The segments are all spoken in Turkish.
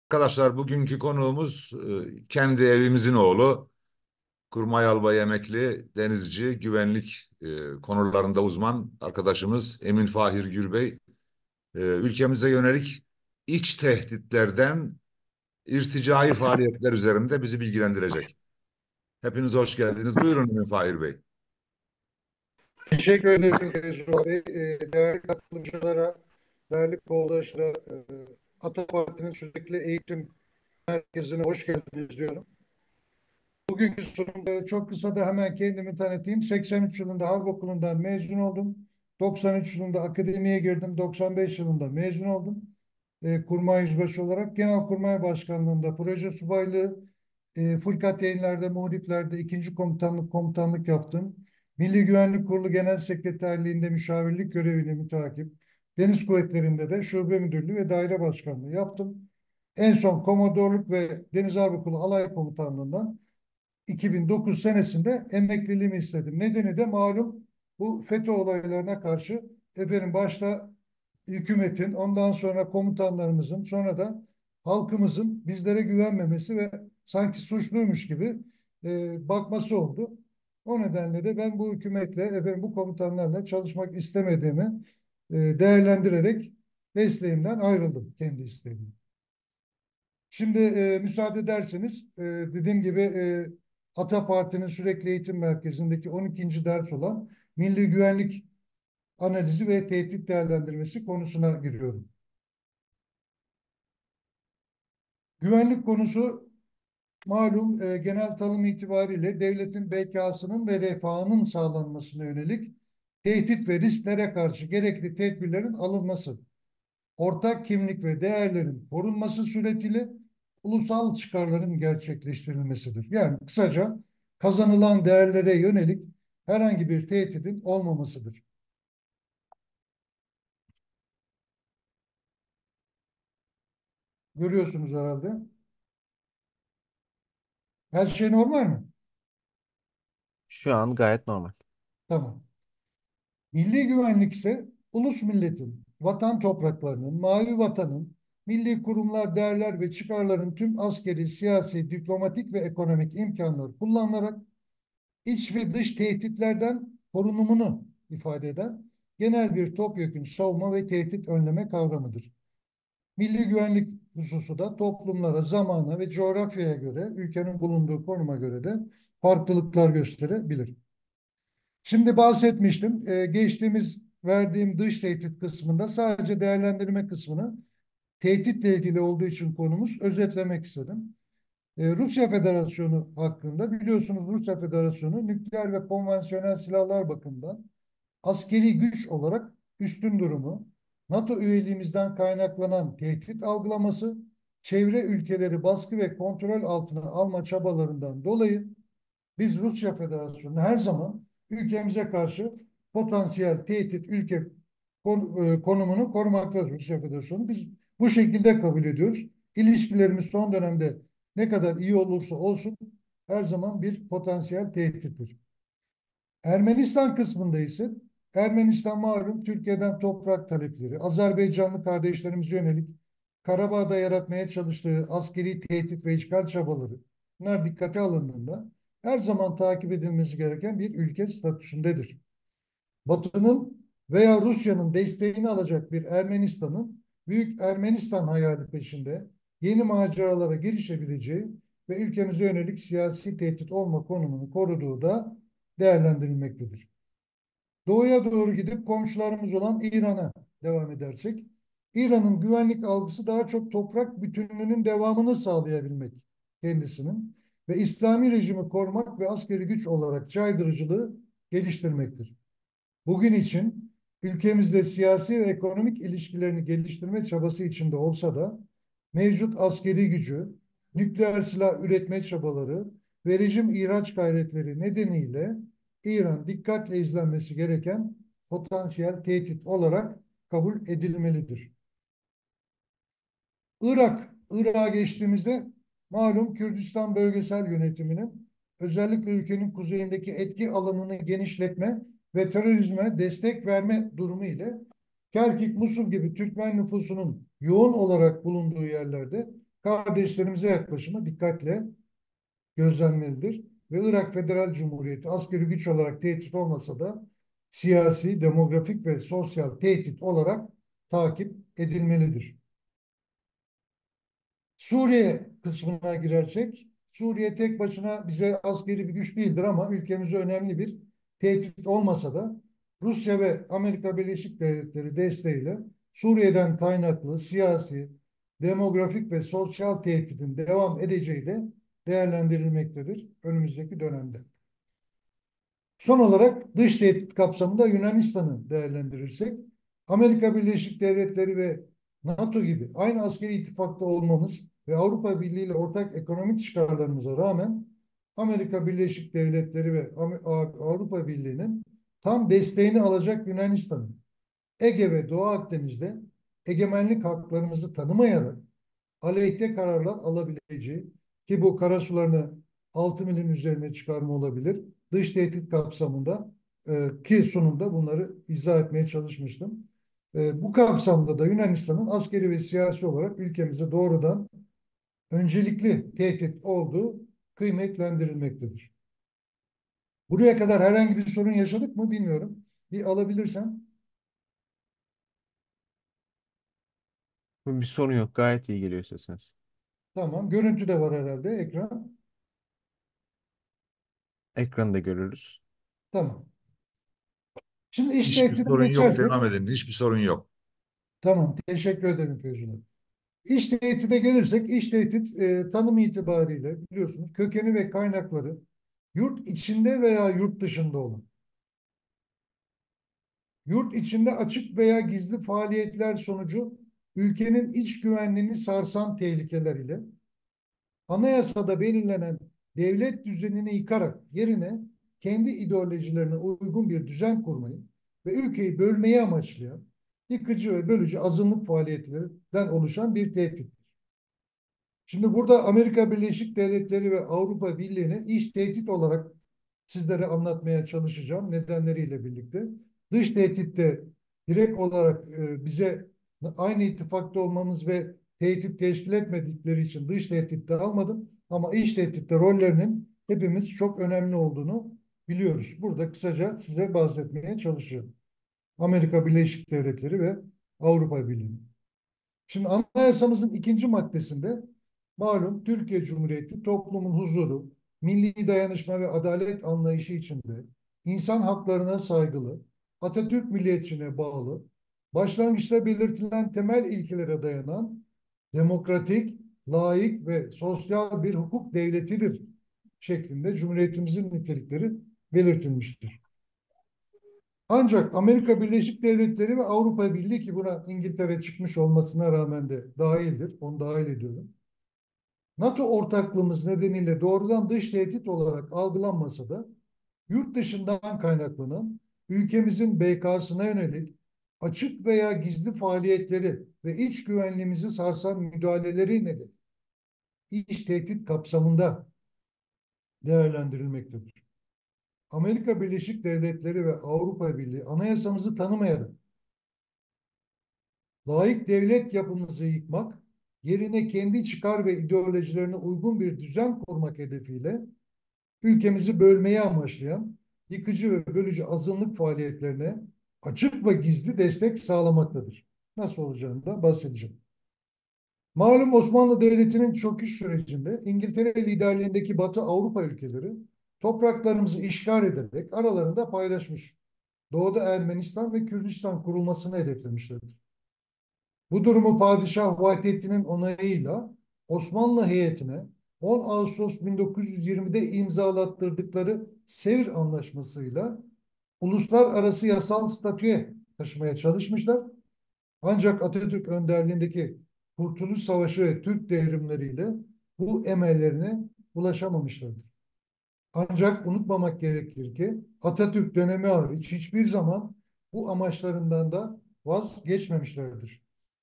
Arkadaşlar bugünkü konuğumuz kendi evimizin oğlu, kurmay albay emekli, denizci, güvenlik konularında uzman arkadaşımız Emin Fahir Gürbey. Ülkemize yönelik iç tehditlerden irticai faaliyetler üzerinde bizi bilgilendirecek. Hepiniz hoş geldiniz. Buyurun Emin Fahir Bey. Teşekkür ederim Zuhal Bey. Değerli katılımcılara, değerli koldaşlara, Ata Parti'nin sürekli eğitim merkezine hoş geldiniz diyorum. Bugünkü sunumda çok kısa da hemen kendimi tanıtayım. 83 yılında Harp Okulu'ndan mezun oldum. 93 yılında akademiye girdim. 95 yılında mezun oldum. Kurmay Yüzbaşı olarak Genelkurmay Başkanlığı'nda proje subaylığı, Fırkat Yayınlar'da, Muhripler'de ikinci komutanlık yaptım. Milli Güvenlik Kurulu Genel Sekreterliği'nde müşavirlik görevini mütakip. Deniz Kuvvetleri'nde de şube müdürlüğü ve daire başkanlığı yaptım. En son komodorluk ve Deniz Harp Okulu Alay Komutanlığı'ndan 2009 senesinde emekliliğimi istedim. Nedeni de malum bu FETÖ olaylarına karşı başta hükümetin, ondan sonra komutanlarımızın, sonra da halkımızın bizlere güvenmemesi ve sanki suçluymuş gibi bakması oldu. O nedenle de ben bu hükümetle, bu komutanlarla çalışmak istemediğimi değerlendirerek mesleğimden ayrıldım kendi isteğimle. Şimdi müsaade ederseniz dediğim gibi Ata Parti'nin sürekli eğitim merkezindeki 12. ders olan Milli Güvenlik Analizi ve Tehdit Değerlendirmesi konusuna giriyorum. Güvenlik konusu malum genel tanım itibariyle devletin bekasının ve refahının sağlanmasına yönelik tehdit ve risklere karşı gerekli tedbirlerin alınması, ortak kimlik ve değerlerin korunması suretiyle ulusal çıkarların gerçekleştirilmesidir. Yani kısaca kazanılan değerlere yönelik herhangi bir tehditin olmamasıdır. Görüyorsunuz herhalde. Her şey normal mi? Şu an gayet normal. Tamam. Milli güvenlik ise ulus milletin, vatan topraklarının, mavi vatanın, milli kurumlar, değerler ve çıkarların tüm askeri, siyasi, diplomatik ve ekonomik imkanları kullanılarak iç ve dış tehditlerden korunumunu ifade eden genel bir topyekün savunma ve tehdit önleme kavramıdır. Milli güvenlik hususu da toplumlara, zamana ve coğrafyaya göre, ülkenin bulunduğu konuma göre de farklılıklar gösterebilir. Şimdi bahsetmiştim. Geçtiğimiz verdiğim dış tehdit kısmında sadece değerlendirme kısmını tehditle ilgili olduğu için konumuz özetlemek istedim. Rusya Federasyonu hakkında biliyorsunuz Rusya Federasyonu nükleer ve konvansiyonel silahlar bakımından askeri güç olarak üstün durumu, NATO üyeliğimizden kaynaklanan tehdit algılaması, çevre ülkeleri baskı ve kontrol altına alma çabalarından dolayı biz Rusya Federasyonu her zaman ülkemize karşı potansiyel tehdit ülke konumunu korumaktadır Rusya Federasyonu. Biz bu şekilde kabul ediyoruz. İlişkilerimiz son dönemde ne kadar iyi olursa olsun her zaman bir potansiyel tehdittir. Ermenistan kısmında ise Ermenistan malum Türkiye'den toprak talepleri, Azerbaycanlı kardeşlerimize yönelik Karabağ'da yaratmaya çalıştığı askeri tehdit ve işgal çabaları bunlar dikkate alındığında her zaman takip edilmesi gereken bir ülke statüsündedir. Batı'nın veya Rusya'nın desteğini alacak bir Ermenistan'ın Büyük Ermenistan hayali peşinde yeni maceralara girişebileceği ve ülkemize yönelik siyasi tehdit olma konumunu koruduğu da değerlendirilmektedir. Doğuya doğru gidip komşularımız olan İran'a devam edersek, İran'ın güvenlik algısı daha çok toprak bütünlüğünün devamını sağlayabilmek kendisinin ve İslami rejimi korumak ve askeri güç olarak caydırıcılığı geliştirmektir. Bugün için ülkemizde siyasi ve ekonomik ilişkilerini geliştirme çabası içinde olsa da mevcut askeri gücü, nükleer silah üretme çabaları ve rejim ihraç gayretleri nedeniyle İran dikkatle izlenmesi gereken potansiyel tehdit olarak kabul edilmelidir. Irak'a geçtiğimizde malum Kürdistan bölgesel yönetiminin özellikle ülkenin kuzeyindeki etki alanını genişletme ve terörizme destek verme durumu ile Kerkük, Musul gibi Türkmen nüfusunun yoğun olarak bulunduğu yerlerde kardeşlerimize yaklaşımı dikkatle gözlenmelidir. Ve Irak Federal Cumhuriyeti askeri güç olarak tehdit olmasa da siyasi, demografik ve sosyal tehdit olarak takip edilmelidir. Suriye kısmına girersek, Suriye tek başına bize askeri bir güç değildir ama ülkemize önemli bir tehdit olmasa da Rusya ve Amerika Birleşik Devletleri desteğiyle Suriye'den kaynaklı siyasi, demografik ve sosyal tehditin devam edeceği de değerlendirilmektedir önümüzdeki dönemde. Son olarak dış tehdit kapsamında Yunanistan'ı değerlendirirsek, Amerika Birleşik Devletleri ve NATO gibi aynı askeri ittifakta olmamız ve Avrupa Birliği ile ortak ekonomik çıkarlarımıza rağmen Amerika Birleşik Devletleri ve Avrupa Birliği'nin tam desteğini alacak Yunanistan'ın Ege ve Doğu Akdeniz'de egemenlik haklarımızı tanımayarak aleyhte kararlar alabileceği, ki bu karasularını 6 milin üzerine çıkarma olabilir. Dış tehdit kapsamında ki sunumda bunları izah etmeye çalışmıştım. Bu kapsamda da Yunanistan'ın askeri ve siyasi olarak ülkemize doğrudan öncelikli tehdit olduğu kıymetlendirilmektedir. Buraya kadar herhangi bir sorun yaşadık mı bilmiyorum. Bir alabilirsem. Bir sorun yok. Gayet iyi geliyor sesiniz. Tamam. Görüntü de var herhalde ekran. Ekranı da görürüz. Tamam. Şimdi iş Hiçbir tehdidine sorun yok, geçersek. devam edin. Hiçbir sorun yok. Tamam. Teşekkür ederim Feyzullah. İş tehdide gelirsek, iş tehdit tanım itibariyle biliyorsunuz kökeni ve kaynakları yurt içinde veya yurt dışında olan, yurt içinde açık veya gizli faaliyetler sonucu ülkenin iç güvenliğini sarsan tehlikeler ile anayasada belirlenen devlet düzenini yıkarak yerine kendi ideolojilerine uygun bir düzen kurmayı ve ülkeyi bölmeyi amaçlayan yıkıcı ve bölücü azınlık faaliyetlerinden oluşan bir tehdit. Şimdi burada Amerika Birleşik Devletleri ve Avrupa Birliği'ni iç tehdit olarak sizlere anlatmaya çalışacağım nedenleriyle birlikte. Dış tehditte direkt olarak bize aynı ittifakta olmamız ve tehdit teşkil etmedikleri için dış tehditte almadım. Ama iç tehditte rollerinin hepimiz çok önemli olduğunu biliyoruz. Burada kısaca size bahsetmeye çalışıyorum. Amerika Birleşik Devletleri ve Avrupa Birliği. Şimdi anayasamızın ikinci maddesinde malum Türkiye Cumhuriyeti toplumun huzuru, milli dayanışma ve adalet anlayışı içinde insan haklarına saygılı, Atatürk milliyetçiliğine bağlı, başlangıçta belirtilen temel ilkelere dayanan demokratik, laik ve sosyal bir hukuk devletidir şeklinde Cumhuriyetimizin nitelikleri belirtilmiştir. Ancak Amerika Birleşik Devletleri ve Avrupa Birliği, ki buna İngiltere çıkmış olmasına rağmen de dahildir, onu dahil ediyorum. NATO ortaklığımız nedeniyle doğrudan dış tehdit olarak algılanmasa da yurt dışından kaynaklanan ülkemizin BK'sına yönelik açık veya gizli faaliyetleri ve iç güvenliğimizi sarsan müdahaleleri nedeniyle iç tehdit kapsamında değerlendirilmektedir. Amerika Birleşik Devletleri ve Avrupa Birliği anayasamızı tanımayarak laik devlet yapımızı yıkmak, yerine kendi çıkar ve ideolojilerine uygun bir düzen kurmak hedefiyle ülkemizi bölmeye amaçlayan yıkıcı ve bölücü azınlık faaliyetlerine açık ve gizli destek sağlamaktadır. Nasıl olacağını da bahsedeceğim. Malum Osmanlı Devleti'nin çöküş sürecinde İngiltere liderliğindeki Batı Avrupa ülkeleri topraklarımızı işgal ederek aralarında paylaşmış. Doğuda Ermenistan ve Kürdistan kurulmasını hedeflemişlerdir. Bu durumu Padişah Vahdettin'in onayıyla Osmanlı heyetine 10 Ağustos 1920'de imzalattırdıkları Sevr Anlaşması'yla uluslararası yasal statüye taşımaya çalışmışlar. Ancak Atatürk önderliğindeki Kurtuluş Savaşı ve Türk devrimleriyle bu emellerine ulaşamamışlardır. Ancak unutmamak gerekir ki Atatürk dönemi hariç hiçbir zaman bu amaçlarından da vazgeçmemişlerdir.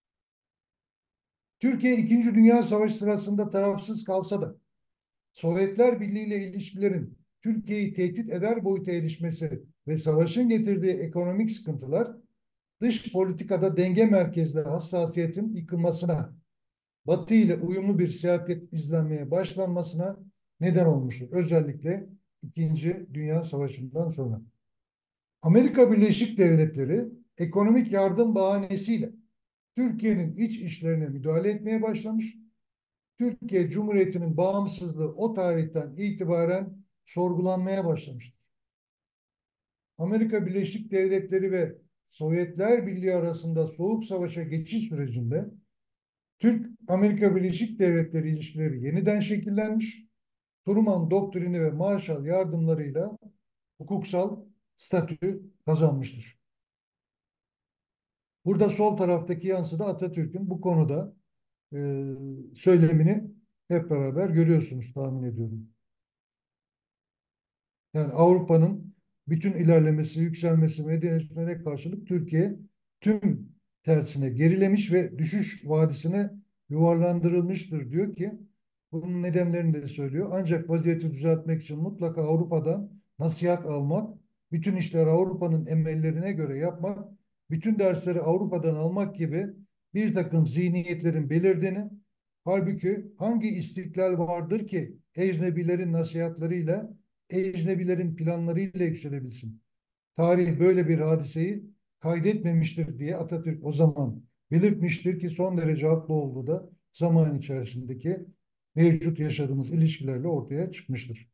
Türkiye İkinci Dünya Savaşı sırasında tarafsız kalsa da Sovyetler Birliği ile ilişkilerin Türkiye'yi tehdit eder boyuta erişmesi ve savaşın getirdiği ekonomik sıkıntılar dış politikada denge merkezli hassasiyetin yıkılmasına Batı ile uyumlu bir siyaset izlenmeye başlanmasına neden olmuştur. Özellikle İkinci Dünya Savaşı'ndan sonra. Amerika Birleşik Devletleri ekonomik yardım bahanesiyle Türkiye'nin iç işlerine müdahale etmeye başlamış. Türkiye Cumhuriyeti'nin bağımsızlığı o tarihten itibaren sorgulanmaya başlamıştır. Amerika Birleşik Devletleri ve Sovyetler Birliği arasında Soğuk Savaş'a geçiş sürecinde Türk-Amerika Birleşik Devletleri ilişkileri yeniden şekillenmiş, Truman doktrini ve Marshall yardımlarıyla hukuksal statü kazanmıştır. Burada sol taraftaki yansıda Atatürk'ün bu konuda söylemini hep beraber görüyorsunuz tahmin ediyorum. Yani Avrupa'nın bütün ilerlemesi, yükselmesi, medeniyetlerine karşılık Türkiye tüm tersine gerilemiş ve düşüş vadisine yuvarlandırılmıştır diyor ki bunun nedenlerini de söylüyor. Ancak vaziyeti düzeltmek için mutlaka Avrupa'dan nasihat almak, bütün işleri Avrupa'nın emellerine göre yapmak, bütün dersleri Avrupa'dan almak gibi bir takım zihniyetlerin belirdiğini, halbuki hangi istiklal vardır ki ecnebilerin nasihatlarıyla ecnebilerin planlarıyla yükselebilsin. Tarih böyle bir hadiseyi kaydetmemiştir diye Atatürk o zaman belirtmiştir ki son derece haklı olduğu da zaman içerisindeki mevcut yaşadığımız ilişkilerle ortaya çıkmıştır.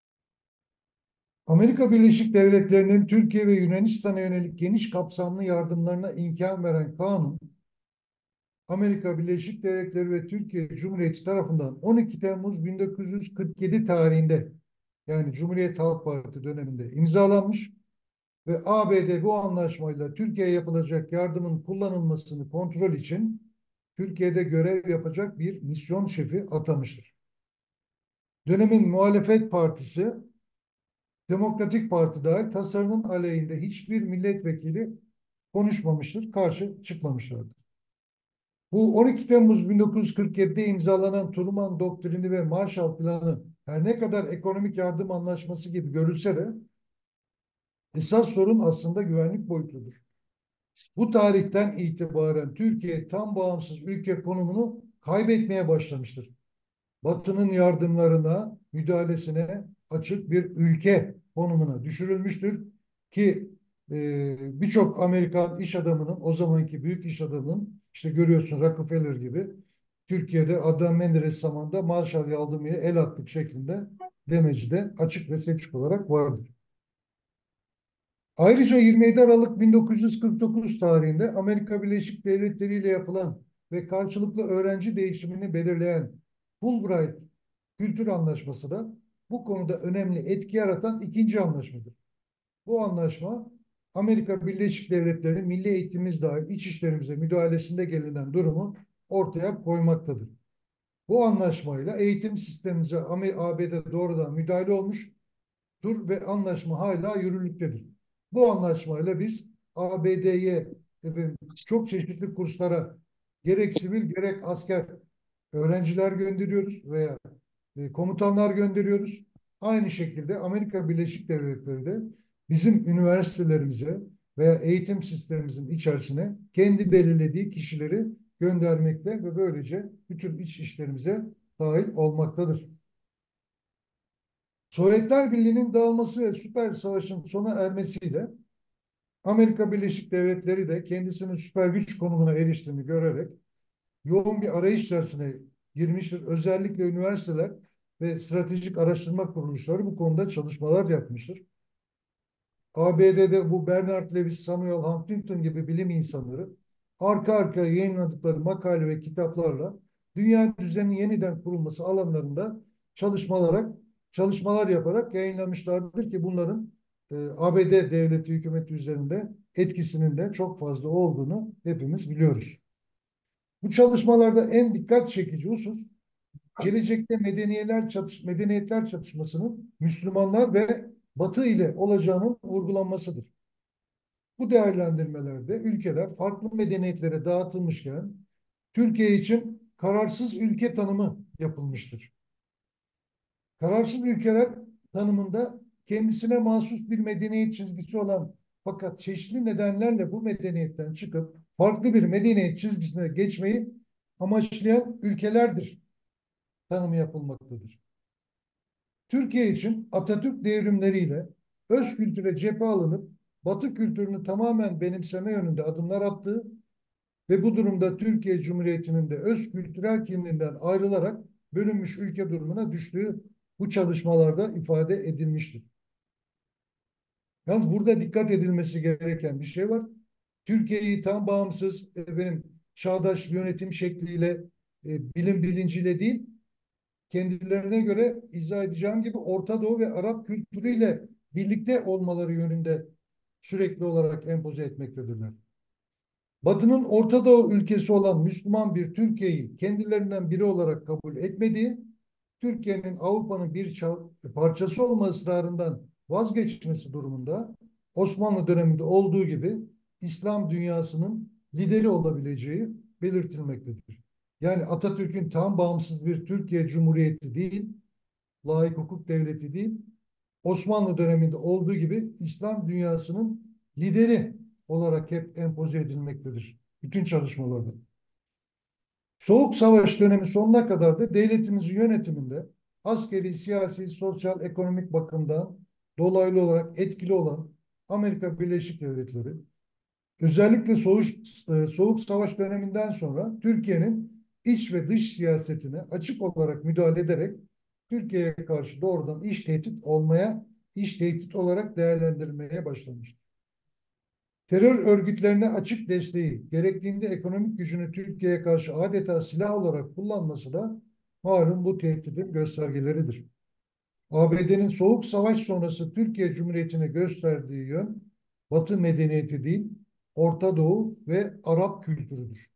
Amerika Birleşik Devletleri'nin Türkiye ve Yunanistan'a yönelik geniş kapsamlı yardımlarına imkan veren kanun, Amerika Birleşik Devletleri ve Türkiye Cumhuriyeti tarafından 12 Temmuz 1947 tarihinde yani Cumhuriyet Halk Parti döneminde imzalanmış ve ABD bu anlaşmayla Türkiye'ye yapılacak yardımın kullanılmasını kontrol için Türkiye'de görev yapacak bir misyon şefi atamıştır. Dönemin muhalefet partisi Demokratik Parti dahil tasarının aleyhinde hiçbir milletvekili konuşmamıştır, karşı çıkmamışlardır. Bu 12 Temmuz 1947'de imzalanan Truman Doktrini ve Marshall Planı her ne kadar ekonomik yardım anlaşması gibi görülse de esas sorun aslında güvenlik boyutudur. Bu tarihten itibaren Türkiye tam bağımsız ülke konumunu kaybetmeye başlamıştır. Batı'nın yardımlarına, müdahalesine açık bir ülke konumuna düşürülmüştür ki birçok Amerikan iş adamının, o zamanki büyük iş adamının, işte görüyorsunuz Rockefeller gibi, Türkiye'de Adnan Menderes zamanında Marshall yardımıyla el attık şeklinde demeci de açık ve seçik olarak vardır. Ayrıca 27 Aralık 1949 tarihinde Amerika Birleşik Devletleri ile yapılan ve karşılıklı öğrenci değişimini belirleyen Fulbright Kültür Anlaşması da bu konuda önemli etki yaratan ikinci anlaşmadır. Bu anlaşma Amerika Birleşik Devletleri'nin milli eğitimimiz dahil iç işlerimize müdahalesinde gelinen durumu ortaya koymaktadır. Bu anlaşmayla eğitim sistemimize ABD doğrudan müdahale olmuş ve anlaşma hala yürürlüktedir. Bu anlaşmayla biz ABD'ye çok çeşitli kurslara gerek sivil gerek asker öğrenciler gönderiyoruz veya komutanlar gönderiyoruz. Aynı şekilde Amerika Birleşik Devletleri de bizim üniversitelerimize veya eğitim sistemimizin içerisine kendi belirlediği kişileri göndermekte ve böylece bütün iç işlerimize dahil olmaktadır. Sovyetler Birliği'nin dağılması ve süper savaşın sona ermesiyle Amerika Birleşik Devletleri de kendisinin süper güç konumuna eriştiğini görerek yoğun bir arayış içerisine girmiştir. Özellikle üniversiteler ve stratejik araştırma kuruluşları bu konuda çalışmalar yapmıştır. ABD'de bu Bernard Lewis, Samuel Huntington gibi bilim insanları arka arkaya yayınladıkları makale ve kitaplarla dünya düzeninin yeniden kurulması alanlarında çalışmalar yaparak yayınlamışlardır ki bunların ABD devleti hükümeti üzerinde etkisinin de çok fazla olduğunu hepimiz biliyoruz. Bu çalışmalarda en dikkat çekici husus gelecekte medeniyetler çatışmasının Müslümanlar ve Batı ile olacağının vurgulanmasıdır. Bu değerlendirmelerde ülkeler farklı medeniyetlere dağıtılmışken Türkiye için kararsız ülke tanımı yapılmıştır. Kararsız ülkeler tanımında kendisine mahsus bir medeniyet çizgisi olan fakat çeşitli nedenlerle bu medeniyetten çıkıp farklı bir medeniyet çizgisine geçmeyi amaçlayan ülkelerdir tanımı yapılmaktadır. Türkiye için Atatürk devrimleriyle öz kültüre cephe alınıp Batı kültürünü tamamen benimseme yönünde adımlar attığı ve bu durumda Türkiye Cumhuriyeti'nin de öz kültürel kimliğinden ayrılarak bölünmüş ülke durumuna düştüğü bu çalışmalarda ifade edilmiştir. Yalnız burada dikkat edilmesi gereken bir şey var. Türkiye'yi tam bağımsız çağdaş yönetim şekliyle, bilim bilinciyle değil, kendilerine göre izah edeceğim gibi Orta Doğu ve Arap kültürüyle birlikte olmaları yönünde sürekli olarak empoze etmektedirler. Batı'nın Orta Doğu ülkesi olan Müslüman bir Türkiye'yi kendilerinden biri olarak kabul etmediği, Türkiye'nin Avrupa'nın bir parçası olma ısrarından vazgeçmesi durumunda Osmanlı döneminde olduğu gibi İslam dünyasının lideri olabileceği belirtilmektedir. Yani Atatürk'ün tam bağımsız bir Türkiye Cumhuriyeti değil, laik hukuk devleti değil, Osmanlı döneminde olduğu gibi İslam dünyasının lideri olarak hep empoze edilmektedir. Bütün çalışmalarda. Soğuk Savaş dönemi sonuna kadar da devletimizin yönetiminde askeri, siyasi, sosyal, ekonomik bakımdan dolaylı olarak etkili olan Amerika Birleşik Devletleri, özellikle Soğuk Savaş döneminden sonra Türkiye'nin iç ve dış siyasetine açık olarak müdahale ederek Türkiye'ye karşı doğrudan iş tehdit olarak değerlendirmeye başlamıştır. Terör örgütlerine açık desteği, gerektiğinde ekonomik gücünü Türkiye'ye karşı adeta silah olarak kullanması da malum bu tehditin göstergeleridir. ABD'nin Soğuk Savaş sonrası Türkiye Cumhuriyeti'ne gösterdiği yön, Batı medeniyeti değil, Orta Doğu ve Arap kültürüdür.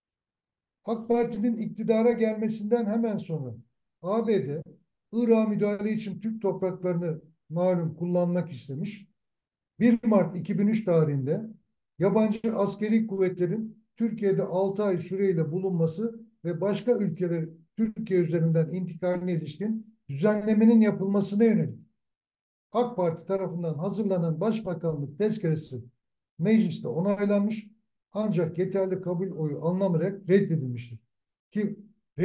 AK Parti'nin iktidara gelmesinden hemen sonra ABD, Irak'a müdahale için Türk topraklarını malum kullanmak istemiş. 1 Mart 2003 tarihinde yabancı askeri kuvvetlerin Türkiye'de 6 ay süreyle bulunması ve başka ülkeler Türkiye üzerinden intikaline ilişkin düzenlemenin yapılmasına yönelik AK Parti tarafından hazırlanan Başbakanlık tezkeresi mecliste onaylanmış ancak yeterli kabul oyu alınamayarak reddedilmiştir. Ki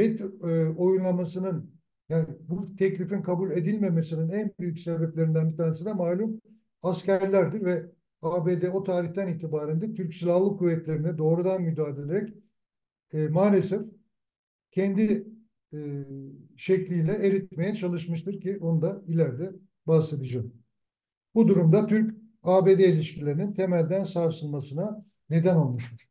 oylamasının yani bu teklifin kabul edilmemesinin en büyük sebeplerinden bir tanesi de malum askerlerdir ve ABD o tarihten itibaren de Türk Silahlı Kuvvetleri'ne doğrudan müdahale ederek maalesef kendi e, şekliyle eritmeye çalışmıştır ki onu da ileride bahsedeceğim. Bu durumda Türk-ABD ilişkilerinin temelden sarsılmasına neden olmuştur.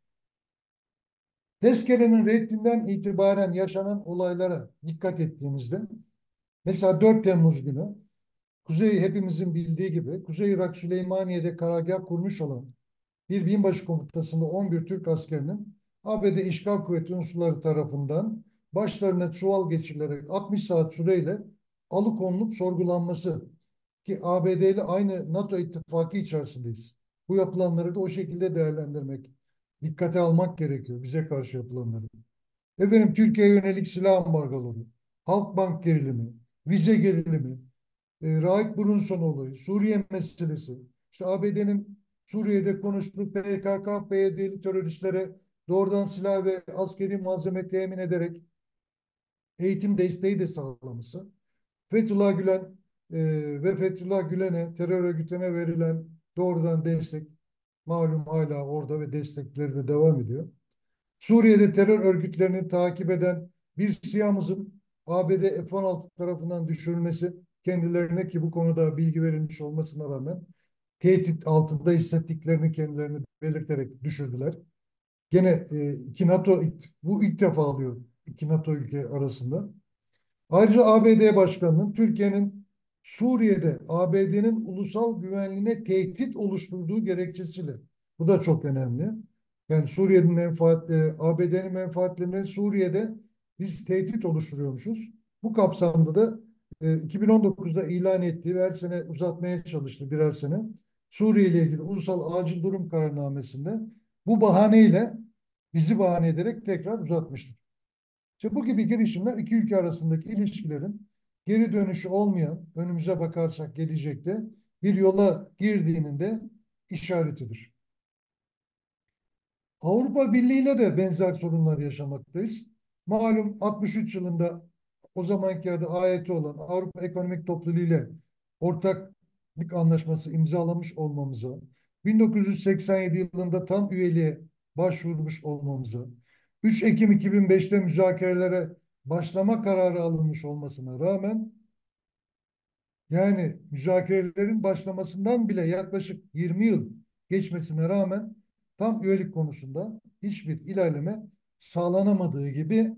Tezkerenin reddinden itibaren yaşanan olaylara dikkat ettiğimizde mesela 4 Temmuz günü hepimizin bildiği gibi Kuzey Irak Süleymaniye'de karargah kurmuş olan bir binbaşı komutasında 11 Türk askerinin ABD İşgal Kuvveti unsurları tarafından başlarına çuval geçirilerek 60 saat süreyle alıkonulup sorgulanması ki ABD ile aynı NATO ittifakı içerisindeyiz. Bu yapılanları da o şekilde değerlendirmek, dikkate almak gerekiyor bize karşı yapılanları. Türkiye'ye yönelik silah ambargoları, Halkbank gerilimi, vize gerilimi, Raik Brunson olayı, Suriye meselesi, işte ABD'nin Suriye'de konuştuğu PKK, PYD'li teröristlere doğrudan silah ve askeri malzeme temin ederek eğitim desteği de sağlaması, Fethullah Gülen ve Fethullah Gülen'e terör örgütüne verilen doğrudan destek malum hala orada ve destekleri de devam ediyor. Suriye'de terör örgütlerini takip eden bir SİHA'mızın ABD F-16 tarafından düşürülmesi kendilerine ki bu konuda bilgi verilmiş olmasına rağmen tehdit altında hissettiklerini kendilerini belirterek düşürdüler. Gene bu ilk defa alıyor iki NATO ülke arasında. Ayrıca ABD Başkanı'nın Türkiye'nin Suriye'de ABD'nin ulusal güvenliğine tehdit oluşturduğu gerekçesiyle. Bu da çok önemli. Yani ABD'nin menfaatlerine Suriye'de biz tehdit oluşturuyormuşuz. Bu kapsamda da 2019'da ilan ettiği ve her sene uzatmaya çalıştı birer sene. Suriye ile ilgili ulusal acil durum kararnamesinde bu bahaneyle bizi bahane ederek tekrar uzatmıştır. İşte bu gibi girişimler iki ülke arasındaki ilişkilerin geri dönüşü olmayan, önümüze bakarsak gelecekte bir yola girdiğinin de işaretidir. Avrupa Birliği ile de benzer sorunlar yaşamaktayız. Malum 63 yılında o zamanki adı AYT olan Avrupa Ekonomik Topluluğu ile ortaklık anlaşması imzalamış olmamıza, 1987 yılında tam üyeliğe başvurmuş olmamıza, 3 Ekim 2005'te müzakerelere başlama kararı alınmış olmasına rağmen, yani müzakerelerin başlamasından bile yaklaşık 20 yıl geçmesine rağmen tam üyelik konusunda hiçbir ilerleme sağlanamadığı gibi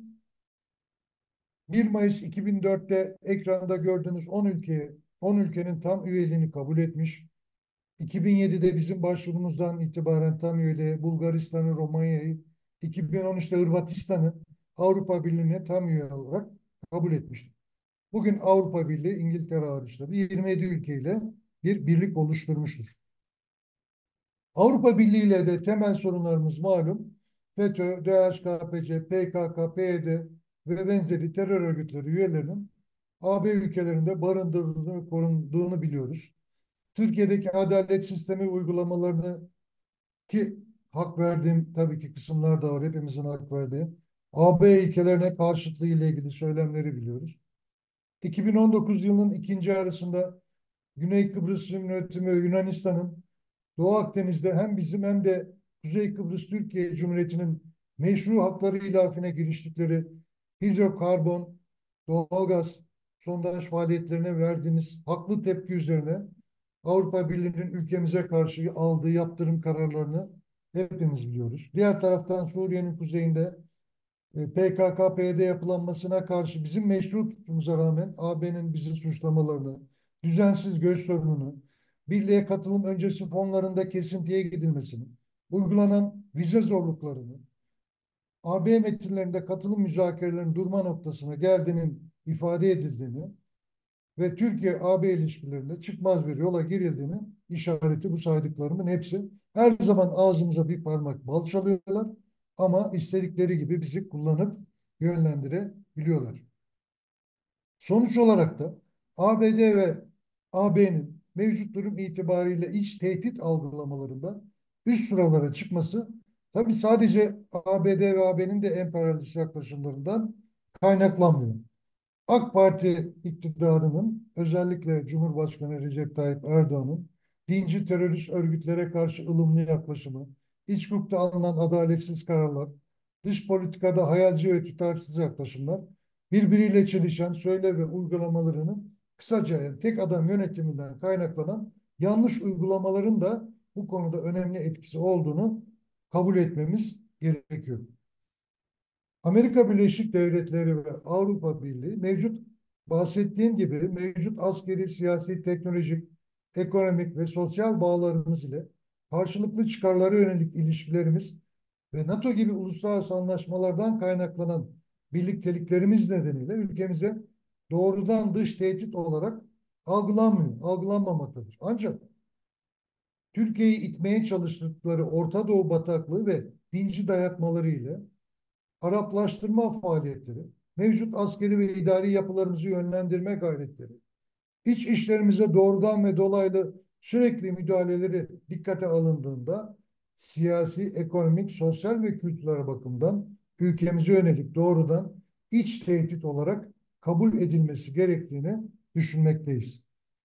1 Mayıs 2004'te ekranda gördüğünüz 10 ülkenin tam üyeliğini kabul etmiş. 2007'de bizim başvurumuzdan itibaren tam üyeliğe Bulgaristan'ı, Romanya'yı, 2013'te Hırvatistan'ı Avrupa Birliği'ne tam üye olarak kabul etmiştir. Bugün Avrupa Birliği, İngiltere hariç tabii 27 ülkeyle bir birlik oluşturmuştur. Avrupa Birliği ile de temel sorunlarımız malum. FETÖ, DHKPC, PKK, PYD ve benzeri terör örgütleri üyelerinin AB ülkelerinde barındırıldığını ve korunduğunu biliyoruz. Türkiye'deki adalet sistemi uygulamalarını, ki hak verdiğim tabii ki kısımlar da var, hepimizin hak verdiği, AB ilkelerine karşıtlığı ile ilgili söylemleri biliyoruz. 2019 yılının ikinci yarısında Güney Kıbrıs Rum Yönetimi ve Yunanistan'ın Doğu Akdeniz'de hem bizim hem de Kuzey Kıbrıs Türkiye Cumhuriyeti'nin meşru hakları ilafine giriştikleri hidrokarbon, doğalgaz, sondaj faaliyetlerine verdiğimiz haklı tepki üzerine Avrupa Birliği'nin ülkemize karşı aldığı yaptırım kararlarını hepimiz biliyoruz. Diğer taraftan Suriye'nin kuzeyinde PKK-PYD yapılanmasına karşı bizim meşru tutumumuza rağmen AB'nin bizi suçlamalarını, düzensiz göç sorununu, birliğe katılım öncesi fonlarında kesintiye gidilmesini, uygulanan vize zorluklarını, AB metinlerinde katılım müzakerelerinin durma noktasına geldiğinin ifade edildiğini ve Türkiye-AB ilişkilerinde çıkmaz bir yola girildiğini işareti bu saydıklarımın hepsi. Her zaman ağzımıza bir parmak bal çalıyorlar ama istedikleri gibi bizi kullanıp yönlendirebiliyorlar. Sonuç olarak da ABD ve AB'nin mevcut durum itibariyle iç tehdit algılamalarında üst sıralara çıkması tabii sadece ABD ve AB'nin de emperyalist yaklaşımlarından kaynaklanmıyor. AK Parti iktidarının, özellikle Cumhurbaşkanı Recep Tayyip Erdoğan'ın dinci terörist örgütlere karşı ılımlı yaklaşımı, iç hukukta alınan adaletsiz kararlar, dış politikada hayalci ve tutarsız yaklaşımlar, birbiriyle çelişen söyle ve uygulamalarının kısaca yani tek adam yönetiminden kaynaklanan yanlış uygulamaların da bu konuda önemli etkisi olduğunu kabul etmemiz gerekiyor. Amerika Birleşik Devletleri ve Avrupa Birliği mevcut, bahsettiğim gibi mevcut askeri, siyasi, teknolojik, ekonomik ve sosyal bağlarımız ile karşılıklı çıkarlara yönelik ilişkilerimiz ve NATO gibi uluslararası anlaşmalardan kaynaklanan birlikteliklerimiz nedeniyle ülkemize doğrudan dış tehdit olarak algılanmamaktadır. Ancak Türkiye'yi itmeye çalıştıkları Orta Doğu bataklığı ve dinci dayatmaları ile Araplaştırma faaliyetleri, mevcut askeri ve idari yapılarımızı yönlendirme gayretleri, iç işlerimize doğrudan ve dolaylı sürekli müdahaleleri dikkate alındığında siyasi, ekonomik, sosyal ve kültürel bakımdan ülkemize yönelik doğrudan iç tehdit olarak kabul edilmesi gerektiğini düşünmekteyiz.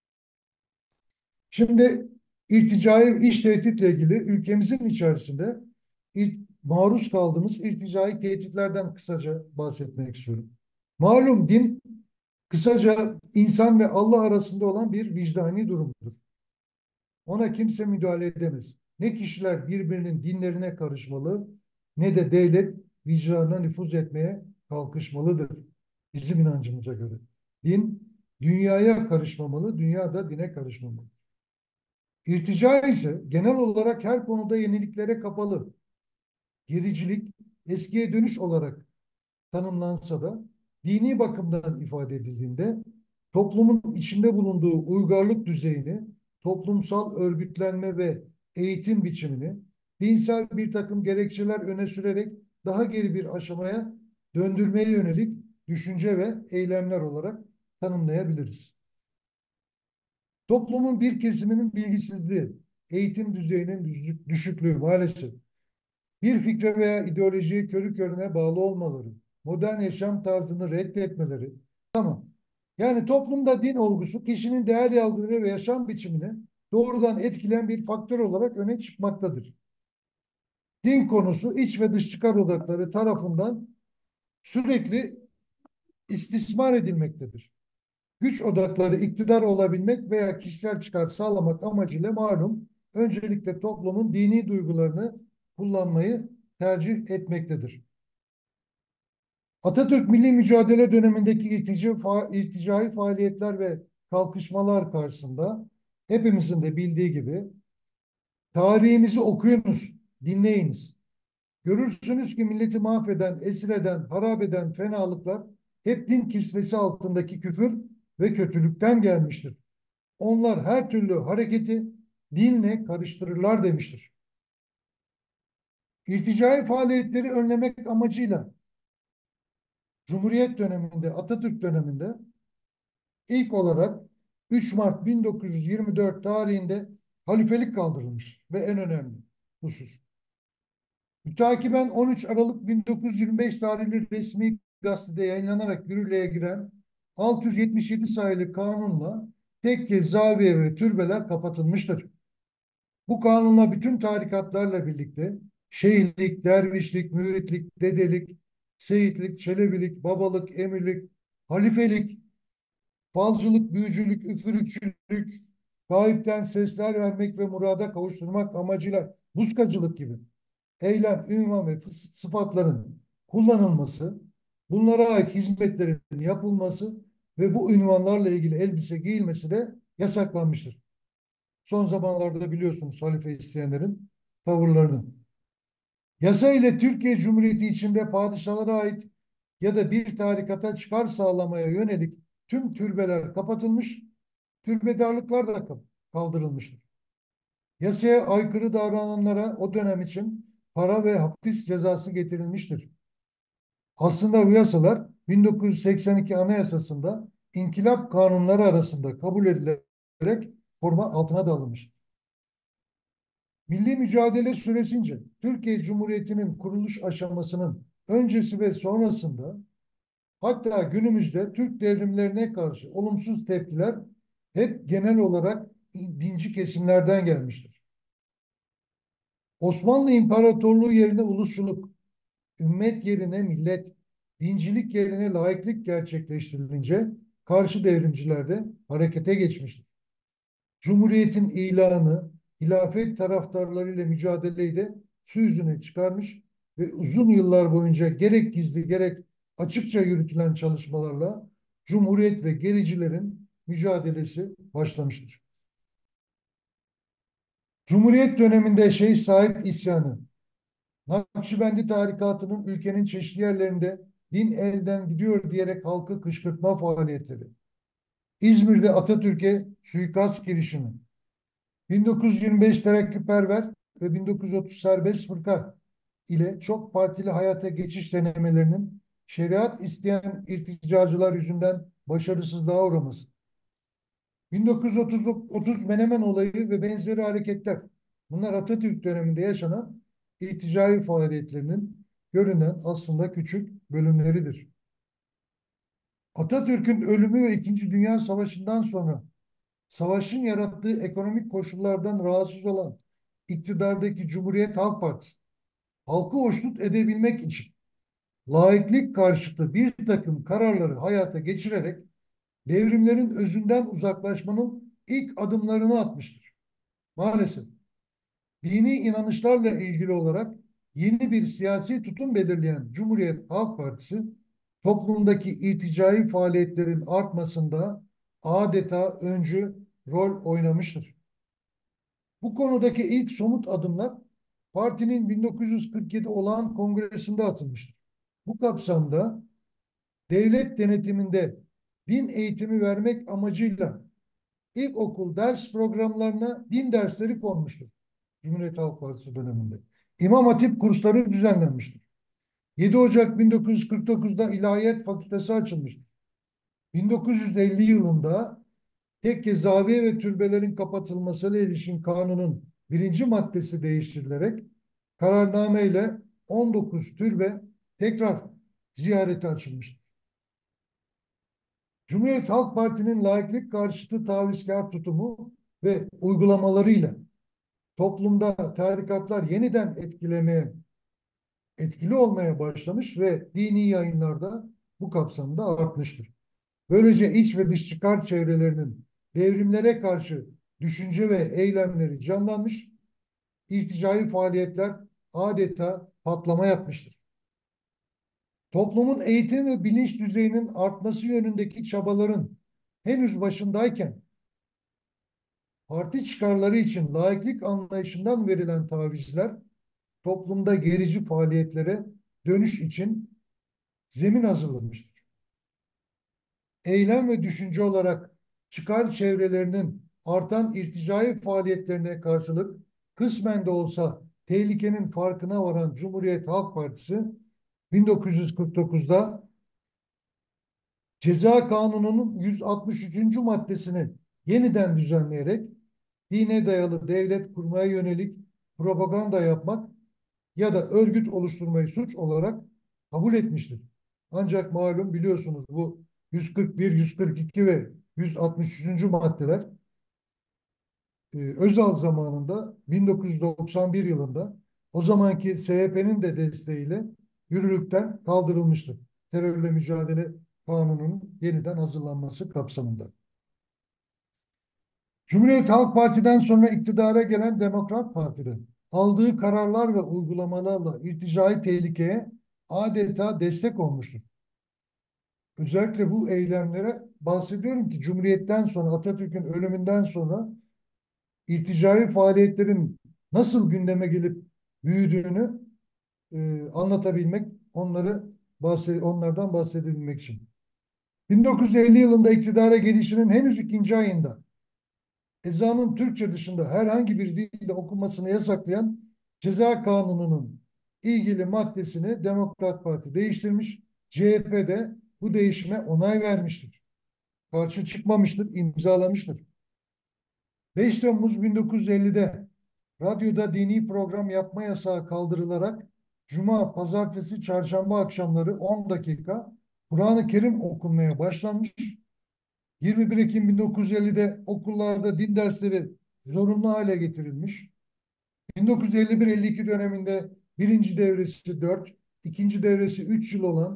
Şimdi irticai iç tehditle ilgili ülkemizin içerisinde maruz kaldığımız irticai tehditlerden kısaca bahsetmek istiyorum. Malum din kısaca insan ve Allah arasında olan bir vicdani durumdur. Ona kimse müdahale edemez. Ne kişiler birbirinin dinlerine karışmalı ne de devlet vicdanına nüfuz etmeye kalkışmalıdır. Bizim inancımıza göre. Din dünyaya karışmamalı, dünya da dine karışmamalı. İrtica ise genel olarak her konuda yeniliklere kapalı, gericilik, eskiye dönüş olarak tanımlansa da dini bakımdan ifade edildiğinde toplumun içinde bulunduğu uygarlık düzeyini, toplumsal örgütlenme ve eğitim biçimini dinsel bir takım gerekçeler öne sürerek daha geri bir aşamaya döndürmeye yönelik düşünce ve eylemler olarak tanımlayabiliriz. Toplumun bir kesiminin bilgisizliği, eğitim düzeyinin düşüklüğü maalesef bir fikre veya ideolojiye körü körüne bağlı olmaları, modern yaşam tarzını reddetmeleri. Tamam. Yani toplumda din olgusu kişinin değer yargıları ve yaşam biçimini doğrudan etkileyen bir faktör olarak öne çıkmaktadır. Din konusu iç ve dış çıkar odakları tarafından sürekli istismar edilmektedir. Güç odakları iktidar olabilmek veya kişisel çıkar sağlamak amacıyla malum öncelikle toplumun dini duygularını kullanmayı tercih etmektedir. Atatürk milli mücadele dönemindeki irticai faaliyetler ve kalkışmalar karşısında hepimizin de bildiği gibi tarihimizi okuyunuz, dinleyiniz. Görürsünüz ki milleti mahveden, esir eden, harap eden fenalıklar hep din kisvesi altındaki küfür ve kötülükten gelmiştir. Onlar her türlü hareketi dinle karıştırırlar demiştir. İrticai faaliyetleri önlemek amacıyla Cumhuriyet döneminde, Atatürk döneminde ilk olarak 3 Mart 1924 tarihinde halifelik kaldırılmış ve en önemli husus. Mütakiben 13 Aralık 1925 tarihli resmi gazetede yayınlanarak yürürlüğe giren 677 sayılı kanunla tekke, zaviye ve türbeler kapatılmıştır. Bu kanunla bütün tarikatlarla birlikte şeyhlik, dervişlik, müritlik, dedelik, seyitlik, çelebilik, babalık, emirlik, halifelik, falcılık, büyücülük, üfürükçülük, gayipten sesler vermek ve murada kavuşturmak amacıyla muskacılık gibi eylem, ünvan ve sıfatların kullanılması, bunlara ait hizmetlerin yapılması ve bu ünvanlarla ilgili elbise giyilmesi de yasaklanmıştır. Son zamanlarda biliyorsunuz halife isteyenlerin tavırlarını. Yasa ile Türkiye Cumhuriyeti içinde padişahlara ait ya da bir tarikata çıkar sağlamaya yönelik tüm türbeler kapatılmış, türbedarlıklar da kaldırılmıştır. Yasaya aykırı davrananlara o dönem için para ve hapis cezası getirilmiştir. Aslında bu yasalar 1982 Anayasası'nda inkılap kanunları arasında kabul edilerek koruma altına da alınmıştır. Milli mücadele süresince Türkiye Cumhuriyeti'nin kuruluş aşamasının öncesi ve sonrasında hatta günümüzde Türk devrimlerine karşı olumsuz tepkiler hep genel olarak dinci kesimlerden gelmiştir. Osmanlı İmparatorluğu yerine ulusçuluk, ümmet yerine millet, dincilik yerine laiklik gerçekleştirilince karşı devrimciler de harekete geçmiştir. Cumhuriyetin ilanı, hilafet taraftarlarıyla mücadeleyi de su yüzüne çıkarmış ve uzun yıllar boyunca gerek gizli gerek açıkça yürütülen çalışmalarla Cumhuriyet ve gericilerin mücadelesi başlamıştır. Cumhuriyet döneminde Şeyh Said isyanı, Nakşibendi tarikatının ülkenin çeşitli yerlerinde din elden gidiyor diyerek halkı kışkırtma faaliyetleri, İzmir'de Atatürk'e suikast girişimi, 1925 Terakkiperver ve 1930 Serbest Fırka ile çok partili hayata geçiş denemelerinin şeriat isteyen irticacılar yüzünden başarısızlığa uğraması, 1930 Menemen olayı ve benzeri hareketler, bunlar Atatürk döneminde yaşanan irticai faaliyetlerinin görünen aslında küçük bölümleridir. Atatürk'ün ölümü ve İkinci Dünya Savaşı'ndan sonra savaşın yarattığı ekonomik koşullardan rahatsız olan iktidardaki Cumhuriyet Halk Partisi, halkı hoşnut edebilmek için laiklik karşıtı bir takım kararları hayata geçirerek devrimlerin özünden uzaklaşmanın ilk adımlarını atmıştır. Maalesef dini inanışlarla ilgili olarak yeni bir siyasi tutum belirleyen Cumhuriyet Halk Partisi toplumdaki irticai faaliyetlerin artmasında adeta öncü rol oynamıştır. Bu konudaki ilk somut adımlar partinin 1947 olağan kongresinde atılmıştır. Bu kapsamda devlet denetiminde din eğitimi vermek amacıyla ilkokul ders programlarına din dersleri konmuştur. Cumhuriyet Halk Partisi döneminde. İmam Hatip kursları düzenlenmiştir. 7 Ocak 1949'da İlahiyat Fakültesi açılmıştır. 1950 yılında tekke, zaviye ve türbelerin kapatılmasıyla ilişkin kanunun birinci maddesi değiştirilerek kararname ile 19 türbe tekrar ziyarete açılmıştır. Cumhuriyet Halk Parti'nin laiklik karşıtı tavizkar tutumu ve uygulamalarıyla toplumda tarikatlar yeniden etkili olmaya başlamış ve dini yayınlarda bu kapsamda artmıştır. Böylece iç ve dış çıkar çevrelerinin devrimlere karşı düşünce ve eylemleri canlanmış, irticai faaliyetler adeta patlama yapmıştır. Toplumun eğitim ve bilinç düzeyinin artması yönündeki çabaların henüz başındayken parti çıkarları için laiklik anlayışından verilen tavizler toplumda gerici faaliyetlere dönüş için zemin hazırlamıştır. Eylem ve düşünce olarak çıkar çevrelerinin artan irticai faaliyetlerine karşılık kısmen de olsa tehlikenin farkına varan Cumhuriyet Halk Partisi 1949'da Ceza Kanunu'nun 163. maddesini yeniden düzenleyerek dine dayalı devlet kurmaya yönelik propaganda yapmak ya da örgüt oluşturmayı suç olarak kabul etmiştir. Ancak malum biliyorsunuz bu 141, 142 ve 163. maddeler Özal zamanında 1991 yılında o zamanki SHP'nin de desteğiyle yürürlükten kaldırılmıştır. Terörle mücadele kanununun yeniden hazırlanması kapsamında. Cumhuriyet Halk Parti'den sonra iktidara gelen Demokrat Parti'de aldığı kararlar ve uygulamalarla irticai tehlikeye adeta destek olmuştur. Özellikle bu eylemlere bahsediyorum ki Cumhuriyet'ten sonra Atatürk'ün ölümünden sonra irticai faaliyetlerin nasıl gündeme gelip büyüdüğünü anlatabilmek, onlardan bahsedebilmek için. 1950 yılında iktidara gelişinin henüz ikinci ayında ezanın Türkçe dışında herhangi bir dilde okunmasını yasaklayan Ceza Kanunu'nun ilgili maddesini Demokrat Parti değiştirmiş. CHP de bu değişime onay vermiştir. Karşı çıkmamıştır, imzalamıştır. 5 Temmuz 1950'de radyoda dini program yapma yasağı kaldırılarak Cuma, Pazartesi, Çarşamba akşamları 10 dakika Kur'an-ı Kerim okunmaya başlanmış. 21 Ekim 1950'de okullarda din dersleri zorunlu hale getirilmiş. 1951-52 döneminde birinci devresi 4, ikinci devresi 3 yıl olan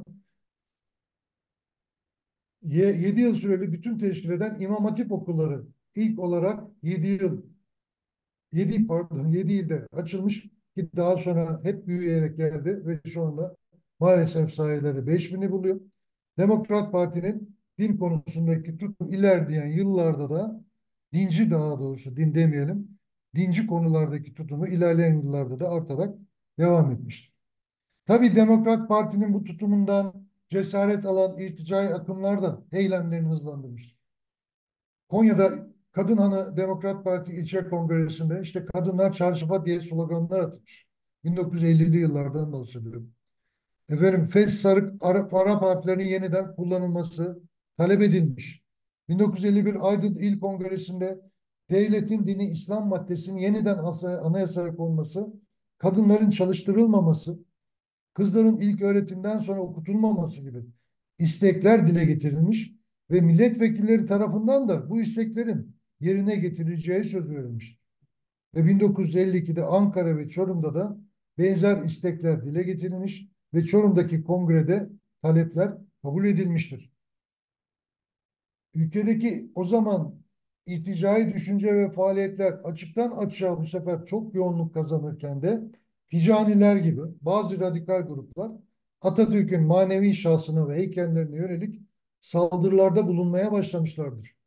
7 yıl süreli bütün teşkil eden İmam Hatip okulları ilk olarak 7 ilde açılmış ki daha sonra hep büyüyerek geldi ve şu anda maalesef sayıları 5.000'i buluyor. Demokrat Parti'nin din konusundaki tutum ilerleyen yıllarda da daha doğrusu din demeyelim, dinci konulardaki tutumu ilerleyen yıllarda da artarak devam etmiştir. Tabii Demokrat Parti'nin bu tutumundan cesaret alan irticai akımlar da eylemlerini hızlandırmıştır. Konya'da Kadınhanı Demokrat Parti ilçe kongresinde işte kadınlar çarşafa diye sloganlar atmış. 1950'li yıllardan bahsediyorum. Efendim Fes Sarık Arap harflerinin yeniden kullanılması talep edilmiş. 1951 Aydın İl Kongresi'nde devletin dini İslam maddesinin yeniden anayasaya konması, kadınların çalıştırılmaması, kızların ilk öğretimden sonra okutulmaması gibi istekler dile getirilmiş ve milletvekilleri tarafından da bu isteklerin yerine getirileceği söz verilmiş. Ve 1952'de Ankara ve Çorum'da da benzer istekler dile getirilmiş ve Çorum'daki kongrede talepler kabul edilmiştir. Ülkedeki o zaman irticai düşünce ve faaliyetler açıktan açığa bu sefer çok yoğunluk kazanırken de Ticaniler gibi bazı radikal gruplar Atatürk'ün manevi şahsına ve heykellerine yönelik saldırılarda bulunmaya başlamışlardır.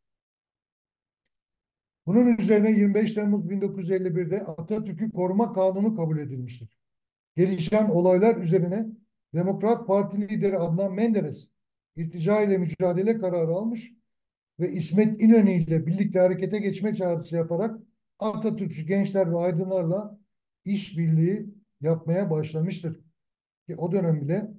Bunun üzerine 25 Temmuz 1951'de Atatürk'ü Koruma Kanunu kabul edilmiştir. Gelişen olaylar üzerine Demokrat Parti lideri Adnan Menderes irtica ile mücadele kararı almış ve İsmet İnönü ile birlikte harekete geçme çağrısı yaparak Atatürkçü gençler ve aydınlarla işbirliği yapmaya başlamıştır. Ki o dönem bile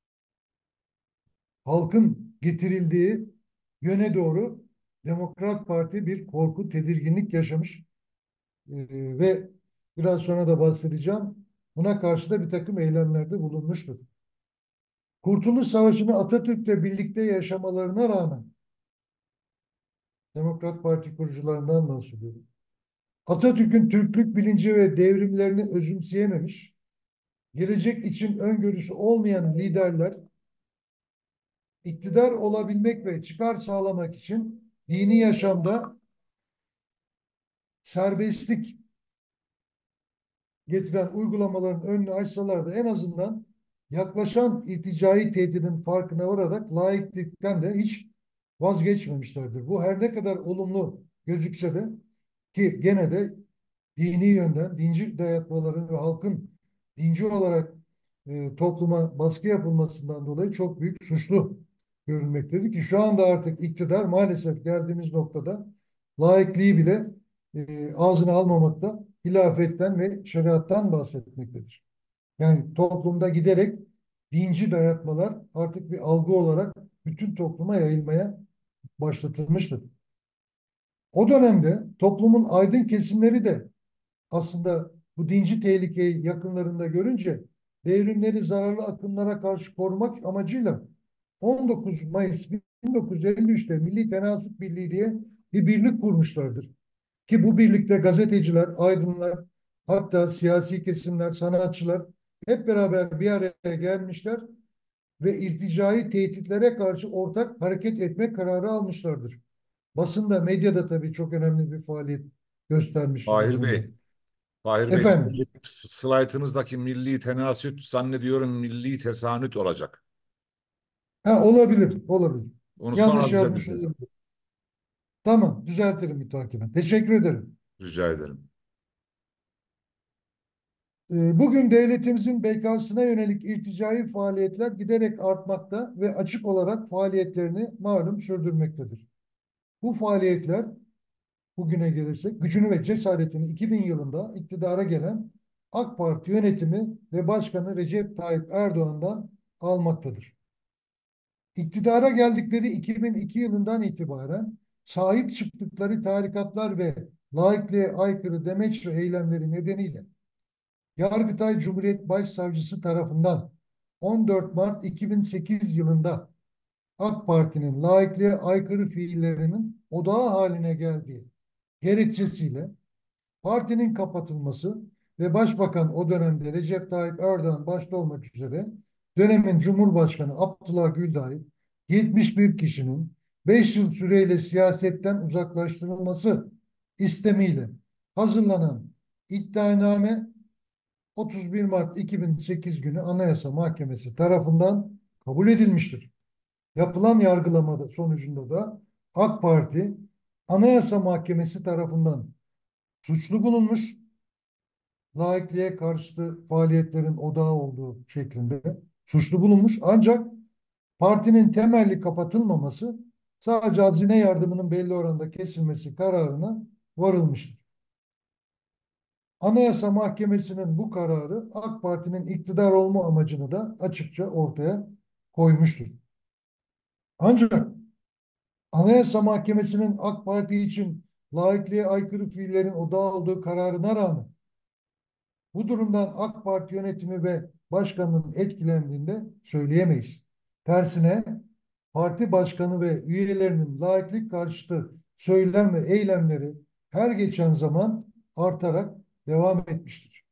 halkın getirildiği yöne doğru Demokrat Parti bir korku, tedirginlik yaşamış. Ve biraz sonra da bahsedeceğim. Buna karşı da bir takım eylemlerde bulunmuştur. Kurtuluş Savaşı'nı Atatürk'le birlikte yaşamalarına rağmen, Demokrat Parti kurucularından bahsediyorum. Atatürk'ün Türklük bilinci ve devrimlerini özümseyememiş, gelecek için öngörüsü olmayan liderler, iktidar olabilmek ve çıkar sağlamak için dini yaşamda serbestlik getiren uygulamaların önünü açsalar da en azından yaklaşan irticai tehdidin farkına vararak laiklikten de hiç vazgeçmemişlerdir. Bu her ne kadar olumlu gözükse de, ki gene de dini yönden dinci dayatmaların ve halkın dinci olarak topluma baskı yapılmasından dolayı çok büyük suçlu görülmektedir ki şu anda artık iktidar maalesef geldiğimiz noktada laikliği bile ağzına almamakta, hilafetten ve şeriattan bahsetmektedir. Yani toplumda giderek dinci dayatmalar artık bir algı olarak bütün topluma yayılmaya başlatılmıştır. O dönemde toplumun aydın kesimleri de aslında bu dinci tehlikeyi yakınlarında görünce devrimleri zararlı akımlara karşı korumak amacıyla 19 Mayıs 1953'te Milli Tenasüt Birliği diye bir birlik kurmuşlardır. Ki bu birlikte gazeteciler, aydınlar, hatta siyasi kesimler, sanatçılar hep beraber bir araya gelmişler ve irticai tehditlere karşı ortak hareket etme kararı almışlardır. Basında, medyada tabii çok önemli bir faaliyet göstermiştir bu Fahir konuda. Bey, Fahir Bey, Efendim, slaytınızdaki milli tenasüt zannediyorum milli tesanüt olacak. ha, olabilir, olabilir. Onu Yanlış sonra yazmış düzelteceğiz. olabilir. Tamam, düzeltirim mütakiben. Teşekkür ederim. Rica ederim. Bugün devletimizin bekasına yönelik irticai faaliyetler giderek artmakta ve açık olarak faaliyetlerini malum sürdürmektedir. Bu faaliyetler bugüne gelirsek gücünü ve cesaretini 2000 yılında iktidara gelen AK Parti yönetimi ve Başkanı Recep Tayyip Erdoğan'dan almaktadır. İktidara geldikleri 2002 yılından itibaren sahip çıktıkları tarikatlar ve laikliğe aykırı demeç ve eylemleri nedeniyle Yargıtay Cumhuriyet Başsavcısı tarafından 14 Mart 2008 yılında AK Parti'nin laikliğe aykırı fiillerinin odağı haline geldiği gerekçesiyle partinin kapatılması ve Başbakan o dönemde Recep Tayyip Erdoğan başta olmak üzere dönemin Cumhurbaşkanı Abdullah Gül'dahil 71 kişinin 5 yıl süreyle siyasetten uzaklaştırılması istemiyle hazırlanan iddianame 31 Mart 2008 günü Anayasa Mahkemesi tarafından kabul edilmiştir. Yapılan yargılamada sonucunda da AK Parti Anayasa Mahkemesi tarafından suçlu bulunmuş, laikliğe karşıtı faaliyetlerin odağı olduğu şeklinde suçlu bulunmuş. Ancak partinin temelli kapatılmaması, sadece hazine yardımının belli oranda kesilmesi kararına varılmıştır. Anayasa Mahkemesi'nin bu kararı AK Parti'nin iktidar olma amacını da açıkça ortaya koymuştur. Ancak Anayasa Mahkemesi'nin AK Parti için laikliğe aykırı fiillerin odağı olduğu kararına rağmen bu durumdan AK Parti yönetimi ve başkanının etkilendiğinde söyleyemeyiz. Tersine parti başkanı ve üyelerinin laiklik karşıtı söylem ve eylemleri her geçen zaman artarak devam etmiştir.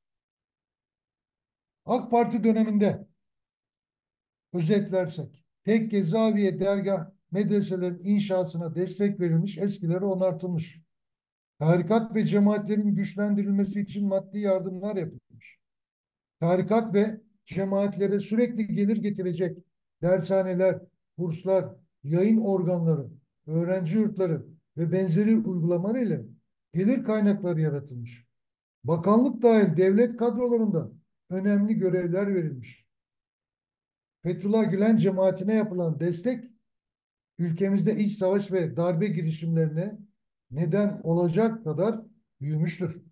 AK Parti döneminde özetlersek, tekke, zaviye, dergah, medreselerin inşasına destek verilmiş, eskileri onartılmış. Tarikat ve cemaatlerin güçlendirilmesi için maddi yardımlar yapılmış. Tarikat ve cemaatlere sürekli gelir getirecek dershaneler, kurslar, yayın organları, öğrenci yurtları ve benzeri uygulamalarıyla gelir kaynakları yaratılmış. Bakanlık dahil devlet kadrolarında önemli görevler verilmiş. Fethullah Gülen cemaatine yapılan destek ülkemizde iç savaş ve darbe girişimlerine neden olacak kadar büyümüştür.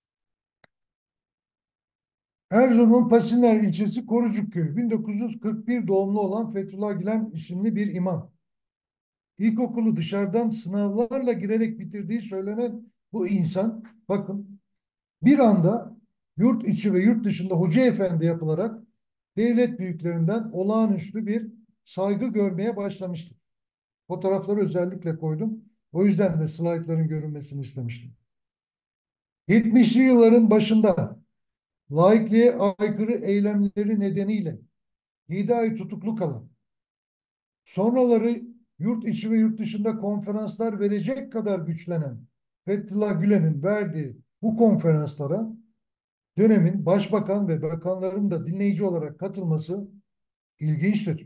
Erzurum'un Pasinler ilçesi Korucuk köyü 1941 doğumlu olan Fethullah Gülen isimli bir imam. İlkokulu dışarıdan sınavlarla girerek bitirdiği söylenen bu insan, bakın, bir anda yurt içi ve yurt dışında hoca efendi yapılarak devlet büyüklerinden olağanüstü bir saygı görmeye başlamıştır. Fotoğrafları özellikle koydum. O yüzden de slaytların görünmesini istemiştim. 70'li yılların başında laikliğe aykırı eylemleri nedeniyle 7 ay tutuklu kalan, sonraları yurt içi ve yurt dışında konferanslar verecek kadar güçlenen Fethullah Gülen'in verdiği bu konferanslara dönemin başbakan ve bakanların da dinleyici olarak katılması ilginçtir.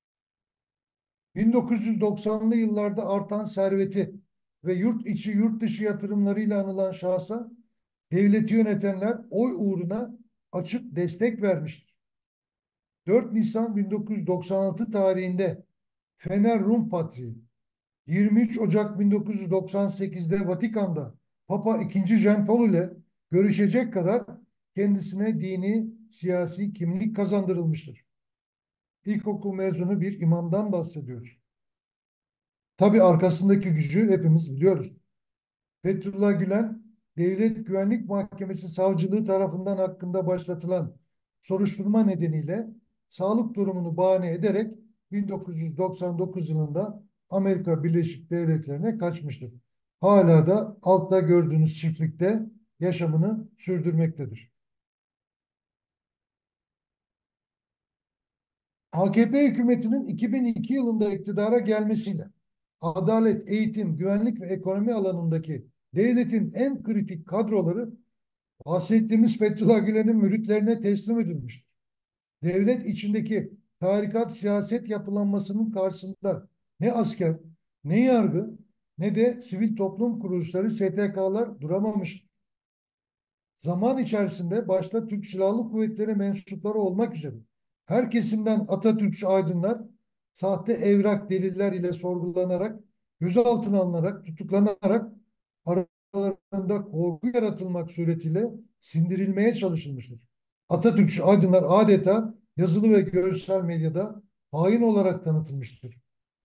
1990'lı yıllarda artan serveti ve yurt içi yurt dışı yatırımlarıyla anılan şahsa devleti yönetenler oy uğruna açık destek vermiştir. 4 Nisan 1996 tarihinde Fener Rum Patriği, 23 Ocak 1998'de Vatikan'da Papa II. Jean Paul ile görüşecek kadar kendisine dini, siyasi kimlik kazandırılmıştır. İlkokul mezunu bir imamdan bahsediyoruz. Tabii arkasındaki gücü hepimiz biliyoruz. Fethullah Gülen, Devlet Güvenlik Mahkemesi Savcılığı tarafından hakkında başlatılan soruşturma nedeniyle sağlık durumunu bahane ederek 1999 yılında Amerika Birleşik Devletleri'ne kaçmıştır. Hala da altta gördüğünüz çiftlikte yaşamını sürdürmektedir. AKP hükümetinin 2002 yılında iktidara gelmesiyle adalet, eğitim, güvenlik ve ekonomi alanındaki devletin en kritik kadroları bahsettiğimiz Fethullah Gülen'in müritlerine teslim edilmiştir. Devlet içindeki tarikat siyaset yapılanmasının karşısında ne asker, ne yargı, ne de sivil toplum kuruluşları, STK'lar duramamıştır. Zaman içerisinde başta Türk Silahlı Kuvvetleri mensupları olmak üzere her kesimden Atatürkçü aydınlar sahte evrak deliller ile sorgulanarak, gözaltına alınarak, tutuklanarak aralarında korku yaratılmak suretiyle sindirilmeye çalışılmıştır. Atatürkçü aydınlar adeta yazılı ve görsel medyada hain olarak tanıtılmıştır.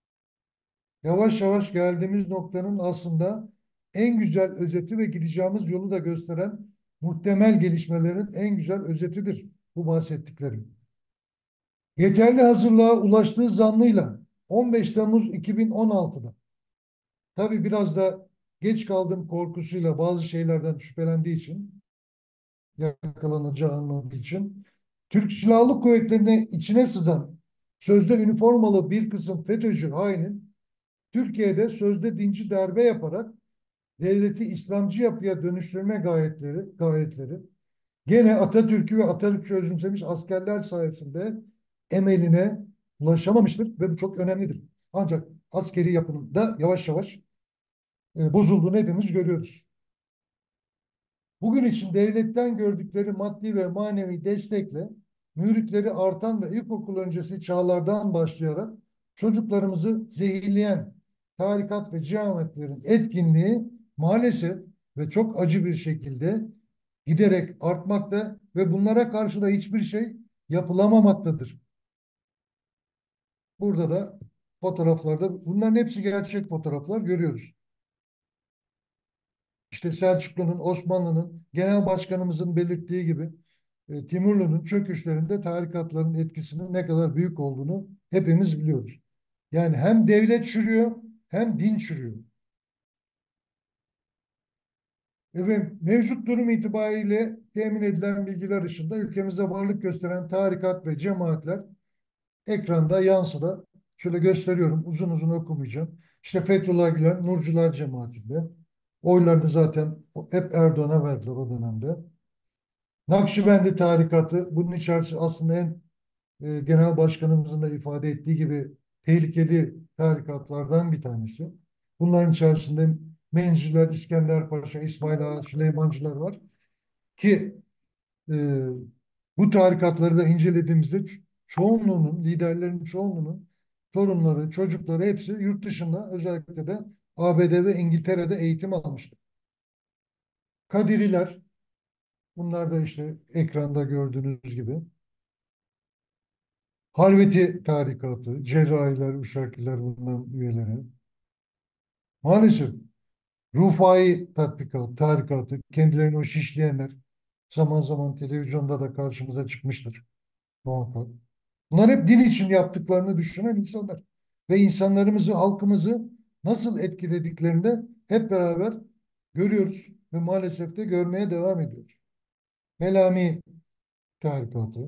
Yavaş yavaş geldiğimiz noktanın aslında en güzel özeti ve gideceğimiz yolu da gösteren muhtemel gelişmelerin en güzel özetidir bu bahsettiklerim. Yeterli hazırlığa ulaştığı zannıyla 15 Temmuz 2016'da tabii biraz da geç kaldım korkusuyla bazı şeylerden şüphelendiği için yakalanacağı anladığı için Türk Silahlı Kuvvetleri'ne içine sızan sözde üniformalı bir kısım FETÖ'cü hainin Türkiye'de sözde dinci darbe yaparak devleti İslamcı yapıya dönüştürme gayretleri gene Atatürk'ü ve Atatürk'ü özümsemiş askerler sayesinde emeline ulaşamamıştır ve bu çok önemlidir. Ancak askeri yapının da yavaş yavaş bozulduğunu hepimiz görüyoruz. Bugün için devletten gördükleri maddi ve manevi destekle müritleri artan ve ilkokul öncesi çağlardan başlayarak çocuklarımızı zehirleyen tarikat ve cemaatlerin etkinliği maalesef ve çok acı bir şekilde giderek artmakta ve bunlara karşı da hiçbir şey yapılamamaktadır. Burada da fotoğraflarda bunların hepsi gerçek fotoğraflar görüyoruz. İşte Selçuklu'nun, Osmanlı'nın, genel başkanımızın belirttiği gibi Timurlu'nun çöküşlerinde tarikatların etkisinin ne kadar büyük olduğunu hepimiz biliyoruz. Yani hem devlet çürüyor hem din çürüyor. Efendim, mevcut durum itibariyle temin edilen bilgiler ışığında ülkemizde varlık gösteren tarikat ve cemaatler ekranda yansıda. Şöyle gösteriyorum, uzun uzun okumayacağım. İşte Fethullah Gülen, Nurcular Cemaati'nde. Oylarını zaten hep Erdoğan'a verdiler o dönemde. Nakşibendi tarikatı bunun içerisinde aslında en genel başkanımızın da ifade ettiği gibi tehlikeli tarikatlardan bir tanesi. Bunların içerisinde Menciler, İskender Paşa, İsmail Ağa, Süleymancılar var ki e, bu tarikatları da incelediğimizde çoğunluğunun, liderlerin çoğunluğunun torunları, çocukları hepsi yurt dışında özellikle de ABD ve İngiltere'de eğitim almıştır. Kadiriler, bunlar da işte ekranda gördüğünüz gibi. Halveti tarikatı, Cerrahiler, Uşakiler bunların üyeleri. Maalesef Rufai tarikatı, kendilerini o şişleyenler zaman zaman televizyonda da karşımıza çıkmıştır. Muhakkak. Bunlar hep din için yaptıklarını düşünen insanlar. Ve insanlarımızı, halkımızı nasıl etkilediklerini de hep beraber görüyoruz. Ve maalesef de görmeye devam ediyoruz. Melami tarikatı.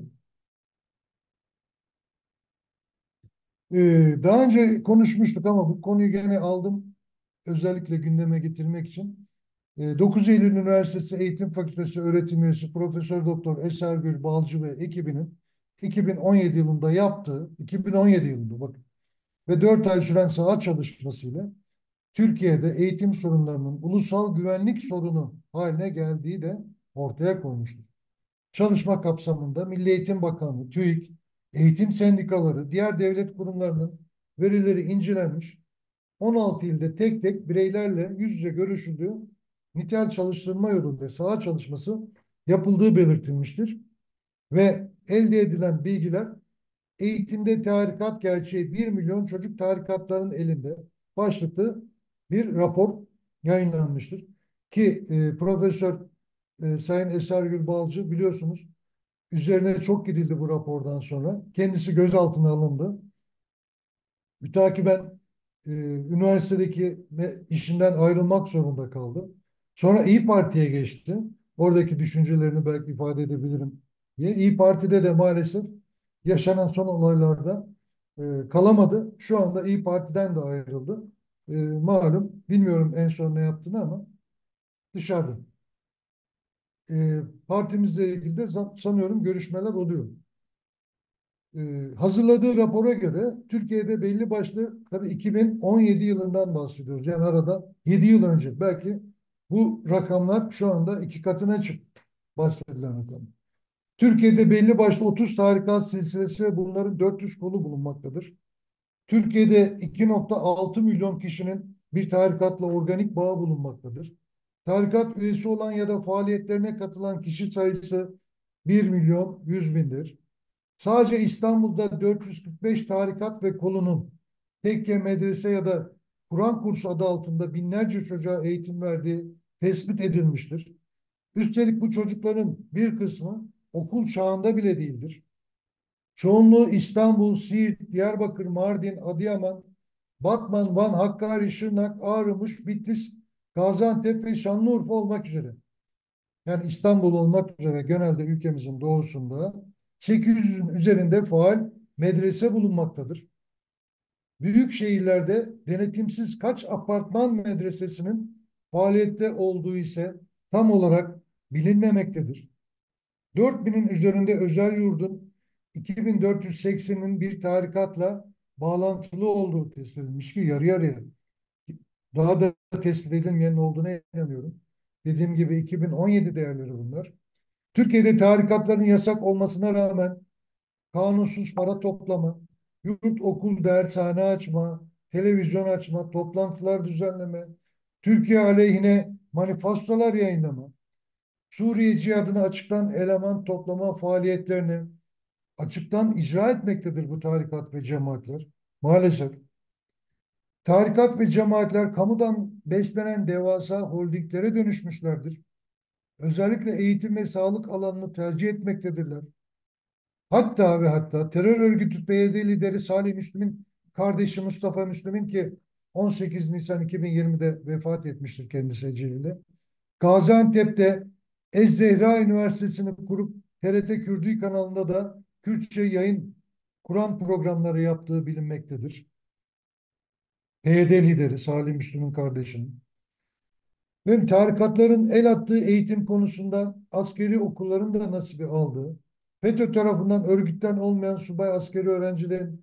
Daha önce konuşmuştuk ama bu konuyu gene aldım. Özellikle gündeme getirmek için. 9 Eylül Üniversitesi Eğitim Fakültesi öğretim üyesi Profesör Doktor Eser Gür Balcı ve ekibinin 2017 yılında yaptığı, 2017 yılında bakın, ve 4 ay süren saha çalışmasıyla Türkiye'de eğitim sorunlarının ulusal güvenlik sorunu haline geldiği de ortaya koymuştur. Çalışma kapsamında Milli Eğitim Bakanlığı, TÜİK, eğitim sendikaları, diğer devlet kurumlarının verileri incelenmiş, 16 ilde tek tek bireylerle yüz yüze görüşüldüğü, nitel çalıştırma yoluyla saha çalışması yapıldığı belirtilmiştir. Ve elde edilen bilgiler eğitimde tarikat gerçeği 1 milyon çocuk tarikatların elinde başlıklı bir rapor yayınlanmıştır. Ki Profesör Sayın Eser Gülbalcı biliyorsunuz üzerine çok gidildi bu rapordan sonra. Kendisi gözaltına alındı. Mütakiben üniversitedeki işinden ayrılmak zorunda kaldı. Sonra İyi Parti'ye geçti. Oradaki düşüncelerini belki ifade edebilirim diye. İyi Parti'de de maalesef yaşanan son olaylarda kalamadı. Şu anda İyi Parti'den de ayrıldı. Malum, bilmiyorum en son ne yaptığını ama dışarıda. Partimizle ilgili de sanıyorum görüşmeler oluyor. Hazırladığı rapora göre Türkiye'de belli başlı, tabii 2017 yılından bahsediyoruz. Yani arada 7 yıl önce, belki bu rakamlar şu anda 2 katına çıktı bahsedilen rakam. Türkiye'de belli başlı 30 tarikat silsilesi ve bunların 400 kolu bulunmaktadır. Türkiye'de 2,6 milyon kişinin bir tarikatla organik bağı bulunmaktadır. Tarikat üyesi olan ya da faaliyetlerine katılan kişi sayısı 1.100.000'dir. Sadece İstanbul'da 445 tarikat ve kolunun tekke, medrese ya da Kur'an kursu adı altında binlerce çocuğa eğitim verdiği tespit edilmiştir. Üstelik bu çocukların bir kısmı okul çağında bile değildir. Çoğunluğu İstanbul, Siirt, Diyarbakır, Mardin, Adıyaman, Batman, Van, Hakkari, Şırnak, Ağrı, Muş, Bitlis, Gaziantep ve Şanlıurfa olmak üzere. Yani İstanbul olmak üzere genelde ülkemizin doğusunda 800'ün üzerinde faal medrese bulunmaktadır. Büyük şehirlerde denetimsiz kaç apartman medresesinin faaliyette olduğu ise tam olarak bilinmemektedir. 4.000'in üzerinde özel yurdun 2.480'inin bir tarikatla bağlantılı olduğu tespit edilmiş ki yarı yarıya. Daha da tespit edilmeyen olduğuna inanıyorum. Dediğim gibi 2017 değerleri bunlar. Türkiye'de tarikatların yasak olmasına rağmen kanunsuz para toplama, yurt, okul, dershane açma, televizyon açma, toplantılar düzenleme, Türkiye aleyhine manifestolar yayınlama, Suriye cihadına açıktan eleman toplama faaliyetlerini açıktan icra etmektedir bu tarikat ve cemaatler. Maalesef. Tarikat ve cemaatler kamudan beslenen devasa holdinglere dönüşmüşlerdir. Özellikle eğitim ve sağlık alanını tercih etmektedirler. Hatta ve hatta terör örgütü PYD lideri Salih Müslim'in kardeşi Mustafa Müslim'in, ki 18 Nisan 2020'de vefat etmiştir kendisi eceliyle. Gaziantep'te Ez-Zehra Üniversitesi'ni kurup TRT Kürdü kanalında da Kürtçe yayın Kur'an programları yaptığı bilinmektedir. PYD lideri Salih Müslim'in kardeşinin. Ve tarikatların el attığı eğitim konusunda askeri okulların da nasibi aldığı, FETÖ tarafından örgütten olmayan subay askeri öğrencilerin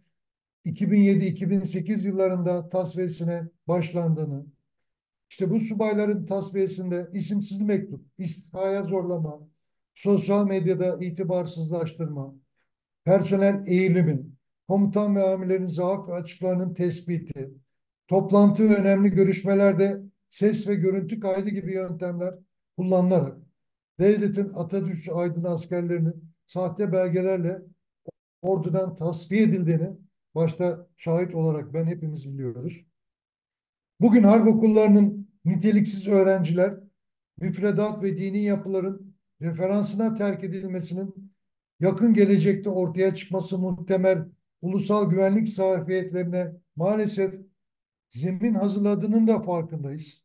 2007-2008 yıllarında tasfiyesine başlandığını, işte bu subayların tasfiyesinde isimsiz mektup, istifaya zorlama, sosyal medyada itibarsızlaştırma, personel eğilimi, komutan ve amirlerin zaaf ve açıklarının tespiti, toplantı ve önemli görüşmelerde ses ve görüntü kaydı gibi yöntemler kullanılarak devletin Atatürkçü aydın askerlerinin sahte belgelerle ordudan tasfiye edildiğini başta şahit olarak ben hepimiz biliyoruz. Bugün harp okullarının niteliksiz öğrenciler, müfredat ve dini yapıların referansına terk edilmesinin yakın gelecekte ortaya çıkması muhtemel ulusal güvenlik zafiyetlerine maalesef zemin hazırladığının da farkındayız.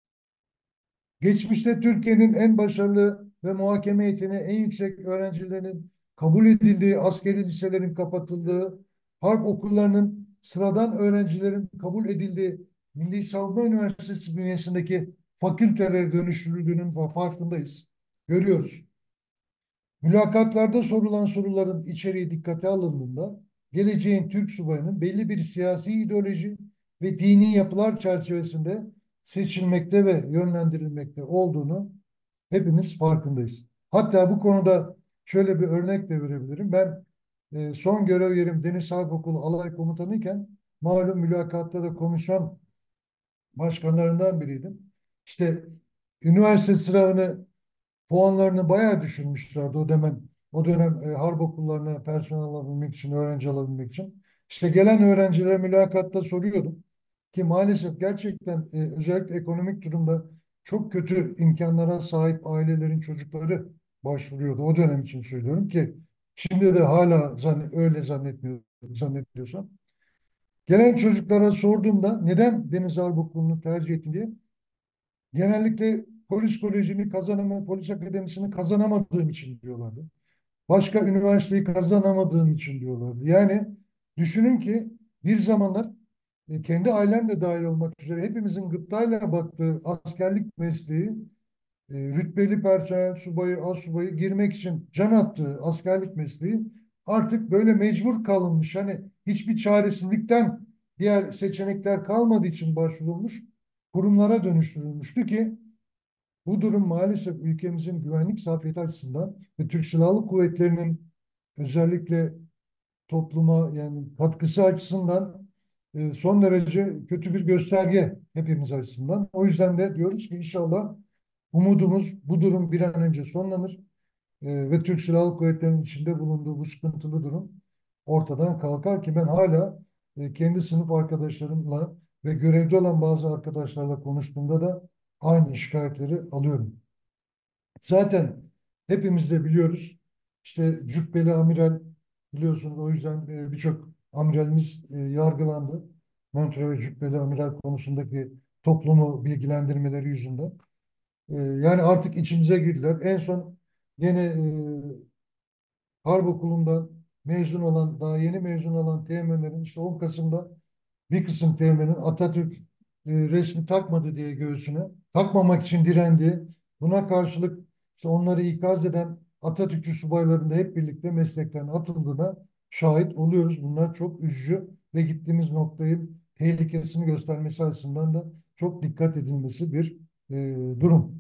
Geçmişte Türkiye'nin en başarılı ve muhakeme yeteneği en yüksek öğrencilerinin kabul edildiği, askeri liselerin kapatıldığı, harp okullarının sıradan öğrencilerin kabul edildiği Milli Savunma Üniversitesi bünyesindeki fakültelere dönüştürüldüğünün farkındayız. Görüyoruz. Mülakatlarda sorulan soruların içeriği dikkate alındığında geleceğin Türk subayının belli bir siyasi ideoloji ve dini yapılar çerçevesinde seçilmekte ve yönlendirilmekte olduğunu hepimiz farkındayız. Hatta bu konuda şöyle bir örnek de verebilirim. Ben son görev yerim Deniz Harp Okulu Alay Komutanıyken malum mülakatta da komisyon başkanlarından biriydim. İşte üniversite sınavını puanlarını bayağı düşürmüşlerdi o dönem harp okullarına personel alabilmek için, öğrenci alabilmek için. İşte gelen öğrencilere mülakatta soruyordum ki maalesef gerçekten özellikle ekonomik durumda çok kötü imkanlara sahip ailelerin çocukları başvuruyordu. O dönem için söylüyorum ki şimdi de hala öyle zannediyorsam. Gelen çocuklara sorduğumda neden Deniz Harp Okulu'nu tercih ettin diye genellikle polis kolejini polis akademisini kazanamadığım için diyorlardı. Başka üniversiteyi kazanamadığım için diyorlardı. Yani düşünün ki bir zamanlar kendi ailem de dahil olmak üzere hepimizin gıptayla baktığı askerlik mesleği, rütbeli personel, subayı, astsubayı girmek için can attığı askerlik mesleği artık böyle mecbur kalınmış. Hani hiçbir çaresizlikten diğer seçenekler kalmadığı için başvurulmuş kurumlara dönüştürülmüştü ki bu durum maalesef ülkemizin güvenlik zafiyeti açısından ve Türk Silahlı Kuvvetleri'nin özellikle topluma yani katkısı açısından son derece kötü bir gösterge hepimiz açısından. O yüzden de diyoruz ki inşallah umudumuz bu durum bir an önce sonlanır ve Türk Silahlı Kuvvetleri'nin içinde bulunduğu bu sıkıntılı durum ortadan kalkar ki ben hala kendi sınıf arkadaşlarımla ve görevde olan bazı arkadaşlarla konuştuğumda da aynı şikayetleri alıyorum. Zaten hepimiz de biliyoruz. İşte Cübbeli Amiral biliyorsunuz o yüzden birçok amiralimiz yargılandı. Montre ve Cübbeli Amiral konusundaki toplumu bilgilendirmeleri yüzünden. Yani artık içimize girdiler. En son yine Harp Okulu'ndan mezun olan, daha yeni mezun olan teğmenlerin işte 10 Kasım'da bir kısım teğmenin Atatürk resmi takmadı diye göğsüne, takmamak için direndi. Buna karşılık işte onları ikaz eden Atatürkçü subayların da hep birlikte meslekten atıldığına şahit oluyoruz. Bunlar çok üzücü ve gittiğimiz noktayı tehlikesini göstermesi açısından da çok dikkat edilmesi bir durum.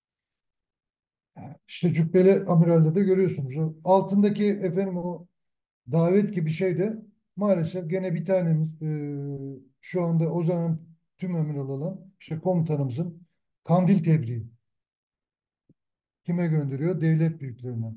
İşte Cübbeli Amiral'de de görüyorsunuz. O altındaki efendim o davet gibi şey de maalesef gene bir tanemiz şu anda o zaman tüm amiral olan işte komutanımızın kandil tebriği kime gönderiyor? Devlet büyüklerine.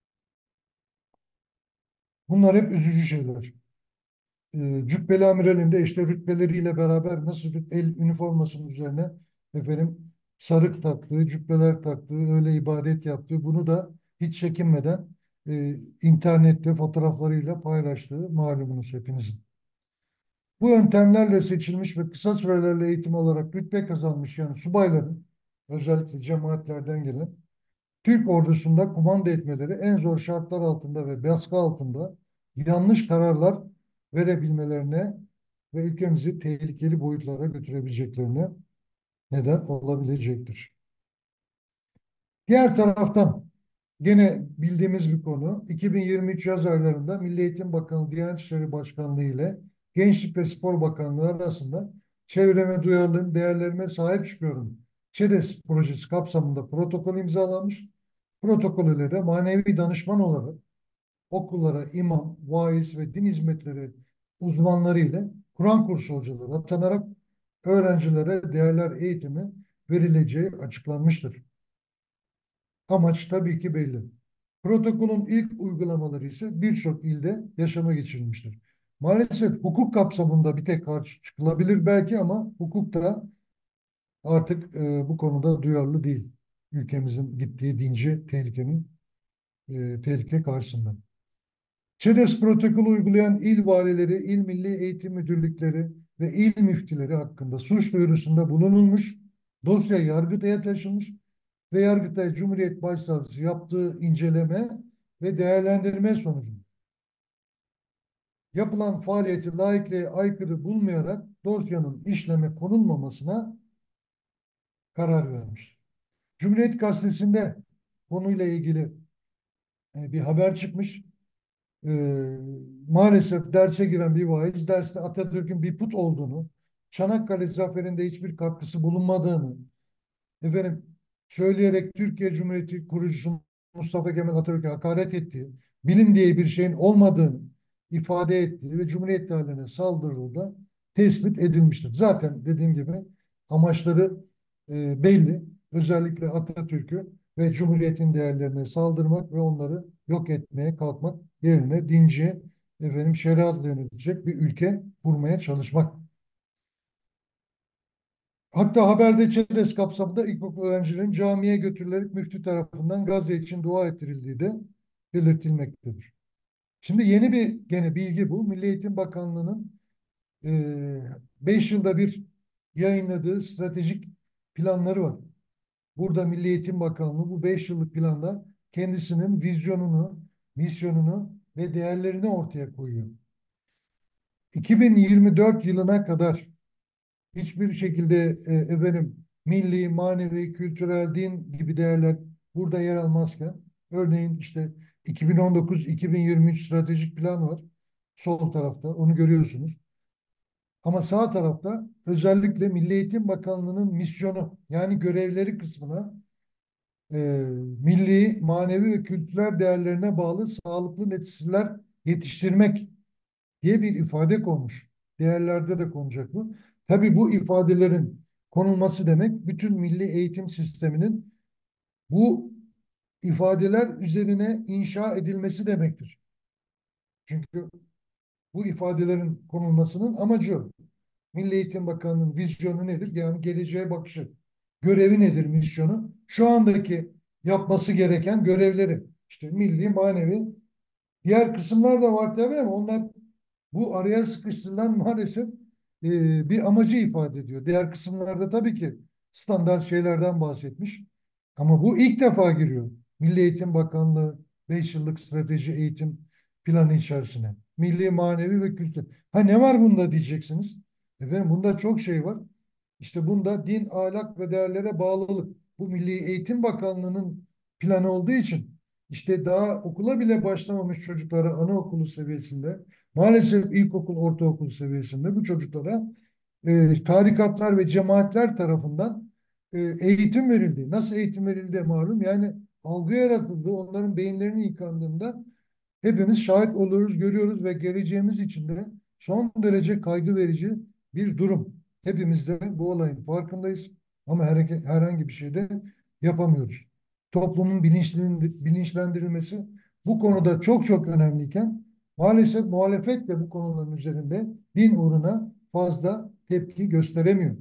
Bunlar hep üzücü şeyler. Cübbeli amiralin de işte rütbeleriyle beraber nasıl el üniformasının üzerine efendim sarık taktığı, cübbeler taktığı, öyle ibadet yaptığı bunu da hiç çekinmeden internette fotoğraflarıyla paylaştığı malumunuz hepinizin. Bu yöntemlerle seçilmiş ve kısa sürelerle eğitim alarak rütbe kazanmış yani subayların özellikle cemaatlerden gelen Türk ordusunda kumanda etmeleri en zor şartlar altında ve baskı altında yanlış kararlar verebilmelerine ve ülkemizi tehlikeli boyutlara götürebileceklerine neden olabilecektir. Diğer taraftan gene bildiğimiz bir konu 2023 yaz aylarında Milli Eğitim Bakanı Diyanet İşleri Başkanlığı ile Gençlik ve Spor Bakanlığı arasında çevreme duyarlıyım, değerlerime sahip çıkıyorum. ÇEDES projesi kapsamında protokol imzalanmış. Protokol ile de manevi danışman olarak okullara imam, vaiz ve din hizmetleri uzmanları ile Kur'an kursu hocaları atanarak öğrencilere değerler eğitimi verileceği açıklanmıştır. Amaç tabii ki belli. Protokolün ilk uygulamaları ise birçok ilde yaşama geçirilmiştir. Maalesef hukuk kapsamında bir tek karşı çıkılabilir belki ama hukuk da artık bu konuda duyarlı değil. Ülkemizin gittiği dinci tehlikenin tehlike karşısında. ÇEDES protokolü uygulayan il valileri, il milli eğitim müdürlükleri ve il müftüleri hakkında suç duyurusunda bulunulmuş, dosya Yargıtay'a taşınmış ve Yargıtay Cumhuriyet Başsavcısı yaptığı inceleme ve değerlendirme sonucu yapılan faaliyeti laikliğe aykırı bulmayarak dosyanın işleme konulmamasına karar vermiş. Cumhuriyet Gazetesi'nde konuyla ilgili bir haber çıkmış. Ee, Maalesef derse giren bir vaiz derste Atatürk'ün bir put olduğunu, Çanakkale zaferinde hiçbir katkısı bulunmadığını, efendim söyleyerek Türkiye Cumhuriyeti kurucusu Mustafa Kemal Atatürk'e hakaret ettiği, bilim diye bir şeyin olmadığını ifade ettiği ve Cumhuriyet tarihine saldırdığı da tespit edilmiştir. Zaten dediğim gibi amaçları belli. Özellikle Atatürk'ü ve Cumhuriyet'in değerlerine saldırmak ve onları yok etmeye kalkmak yerine dinci, şeriatla yönetilecek bir ülke kurmaya çalışmak. Hatta haberde ÇEDES kapsamında ilkokul öğrencilerin camiye götürülerek müftü tarafından Gazze için dua ettirildiği de belirtilmektedir. Şimdi yeni bir gene bilgi bu. Milli Eğitim Bakanlığı'nın 5 yılda bir yayınladığı stratejik planları var. Burada Milli Eğitim Bakanlığı bu 5 yıllık planda kendisinin vizyonunu, misyonunu ve değerlerini ortaya koyuyor. 2024 yılına kadar hiçbir şekilde milli, manevi, kültürel, din gibi değerler burada yer almazken örneğin işte 2019-2023 stratejik plan var. Sol tarafta onu görüyorsunuz. Ama sağ tarafta özellikle Milli Eğitim Bakanlığı'nın misyonu yani görevleri kısmına e, milli, manevi ve kültürel değerlerine bağlı sağlıklı nesiller yetiştirmek diye bir ifade konmuş. Değerlerde de konacak bu. Tabii bu ifadelerin konulması demek bütün milli eğitim sisteminin bu ifadeler üzerine inşa edilmesi demektir. Çünkü bu ifadelerin konulmasının amacı o. Milli Eğitim Bakanlığı'nın vizyonu nedir? Yani geleceğe bakışı. Görevi nedir, misyonu? Şu andaki yapması gereken görevleri. İşte milli, manevi. Diğer kısımlar da var tabii ama onlar bu araya sıkıştırılan maalesef bir amacı ifade ediyor. Diğer kısımlarda tabii ki standart şeylerden bahsetmiş. Ama bu ilk defa giriyor. Milli Eğitim Bakanlığı 5 yıllık strateji eğitim planı içerisine. Milli, manevi ve kültür. Ha ne var bunda diyeceksiniz. Efendim bunda çok şey var. İşte bunda din, ahlak ve değerlere bağlılık. Bu Milli Eğitim Bakanlığı'nın planı olduğu için işte daha okula bile başlamamış çocuklara anaokulu seviyesinde, maalesef ilkokul, ortaokul seviyesinde bu çocuklara tarikatlar ve cemaatler tarafından eğitim verildi. Nasıl eğitim verildi malum. Yani algı yaratıldı. Onların beyinlerinin yıkandığında hepimiz şahit oluyoruz, görüyoruz ve geleceğimiz için de son derece kaygı verici bir durum. Hepimiz de bu olayın farkındayız ama herhangi bir şey de yapamıyoruz. Toplumun bilinçlendirilmesi bu konuda çok çok önemliyken maalesef muhalefet de bu konuların üzerinde din uğruna fazla tepki gösteremiyor.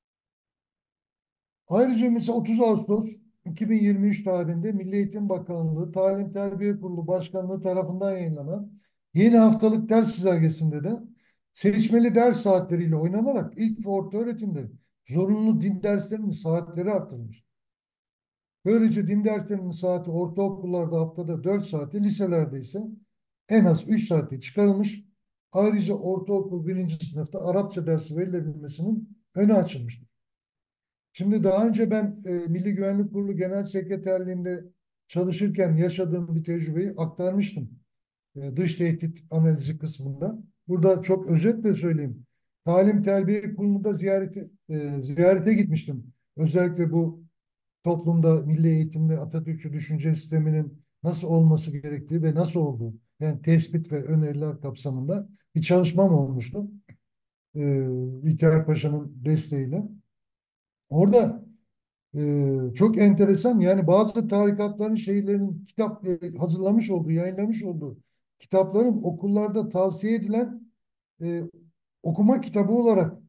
Ayrıca mesela 30 Ağustos 2023 tarihinde Milli Eğitim Bakanlığı Talim Terbiye Kurulu Başkanlığı tarafından yayınlanan yeni haftalık ders çizelgesinde de seçmeli ders saatleriyle oynanarak ilk ve orta öğretimde zorunlu din derslerinin saatleri artırılmış. Böylece din derslerinin saati ortaokullarda haftada 4 saati, liselerde ise en az 3 saate çıkarılmış. Ayrıca ortaokul birinci sınıfta Arapça dersi verilebilmesinin önü açılmıştır. Şimdi daha önce ben Milli Güvenlik Kurulu Genel Sekreterliğinde çalışırken yaşadığım bir tecrübeyi aktarmıştım. Dış tehdit analizi kısmında. Burada çok özetle söyleyeyim. Talim Terbiye Kurulu'nda ziyarete gitmiştim. Özellikle bu toplumda milli eğitimde Atatürkçü düşünce sisteminin nasıl olması gerektiği ve nasıl olduğu yani tespit ve öneriler kapsamında bir çalışmam olmuştu. İlker Paşa'nın desteğiyle. Orada çok enteresan yani bazı tarikatların şeylerin hazırlamış olduğu, yayınlamış olduğu kitapların okullarda tavsiye edilen e, okuma kitabı olarak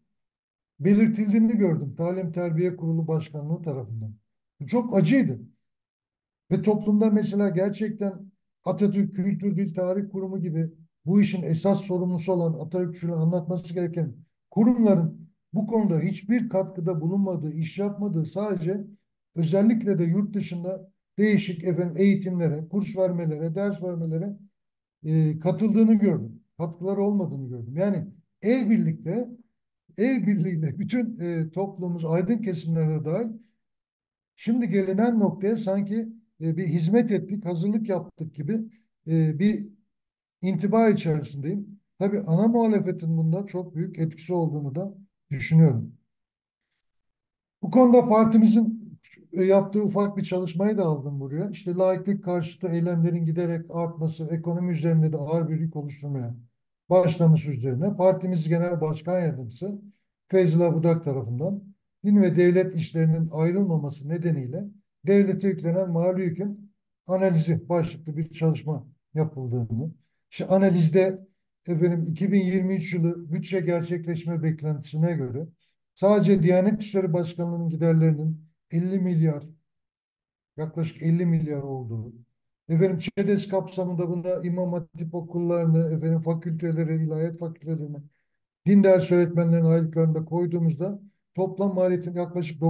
belirtildiğini gördüm. Talim Terbiye Kurulu Başkanlığı tarafından. Bu çok acıydı. Ve toplumda mesela gerçekten Atatürk Kültür Dil Tarih Kurumu gibi bu işin esas sorumlusu olan Atatürk'ün anlatması gereken kurumların bu konuda hiçbir katkıda bulunmadığı, iş yapmadığı, sadece özellikle de yurt dışında değişik eğitimlere, kurs vermelere, ders vermelere katıldığını gördüm. Katkıları olmadığını gördüm. Yani el birlikte, el birliğiyle bütün toplumumuz, aydın kesimlerde dahil, şimdi gelinen noktaya sanki bir hizmet ettik, hazırlık yaptık gibi bir intiba içerisindeyim. Tabii ana muhalefetin bunda çok büyük etkisi olduğunu da düşünüyorum. Bu konuda partimizin yaptığı ufak bir çalışmayı da aldım buraya. İşte laiklik karşıtı eylemlerin giderek artması, ekonomi üzerinde de ağır bir yük oluşturmaya başlaması üzerine partimiz Genel Başkan Yardımcısı Feyzullah Budak tarafından din ve devlet işlerinin ayrılmaması nedeniyle devlete yüklenen mali yükün analizi başlıklı bir çalışma yapıldığını, işte analizde 2023 yılı bütçe gerçekleşme beklentisine göre sadece Diyanet İşleri Başkanlığı'nın giderlerinin 50 milyar, yaklaşık 50 milyar olduğu, ÇEDES kapsamında bunda İmam Hatip okullarını, fakülteleri, ilahiyat fakültelerini, din ders öğretmenlerinin aylıklarını da koyduğumuzda toplam maliyetin yaklaşık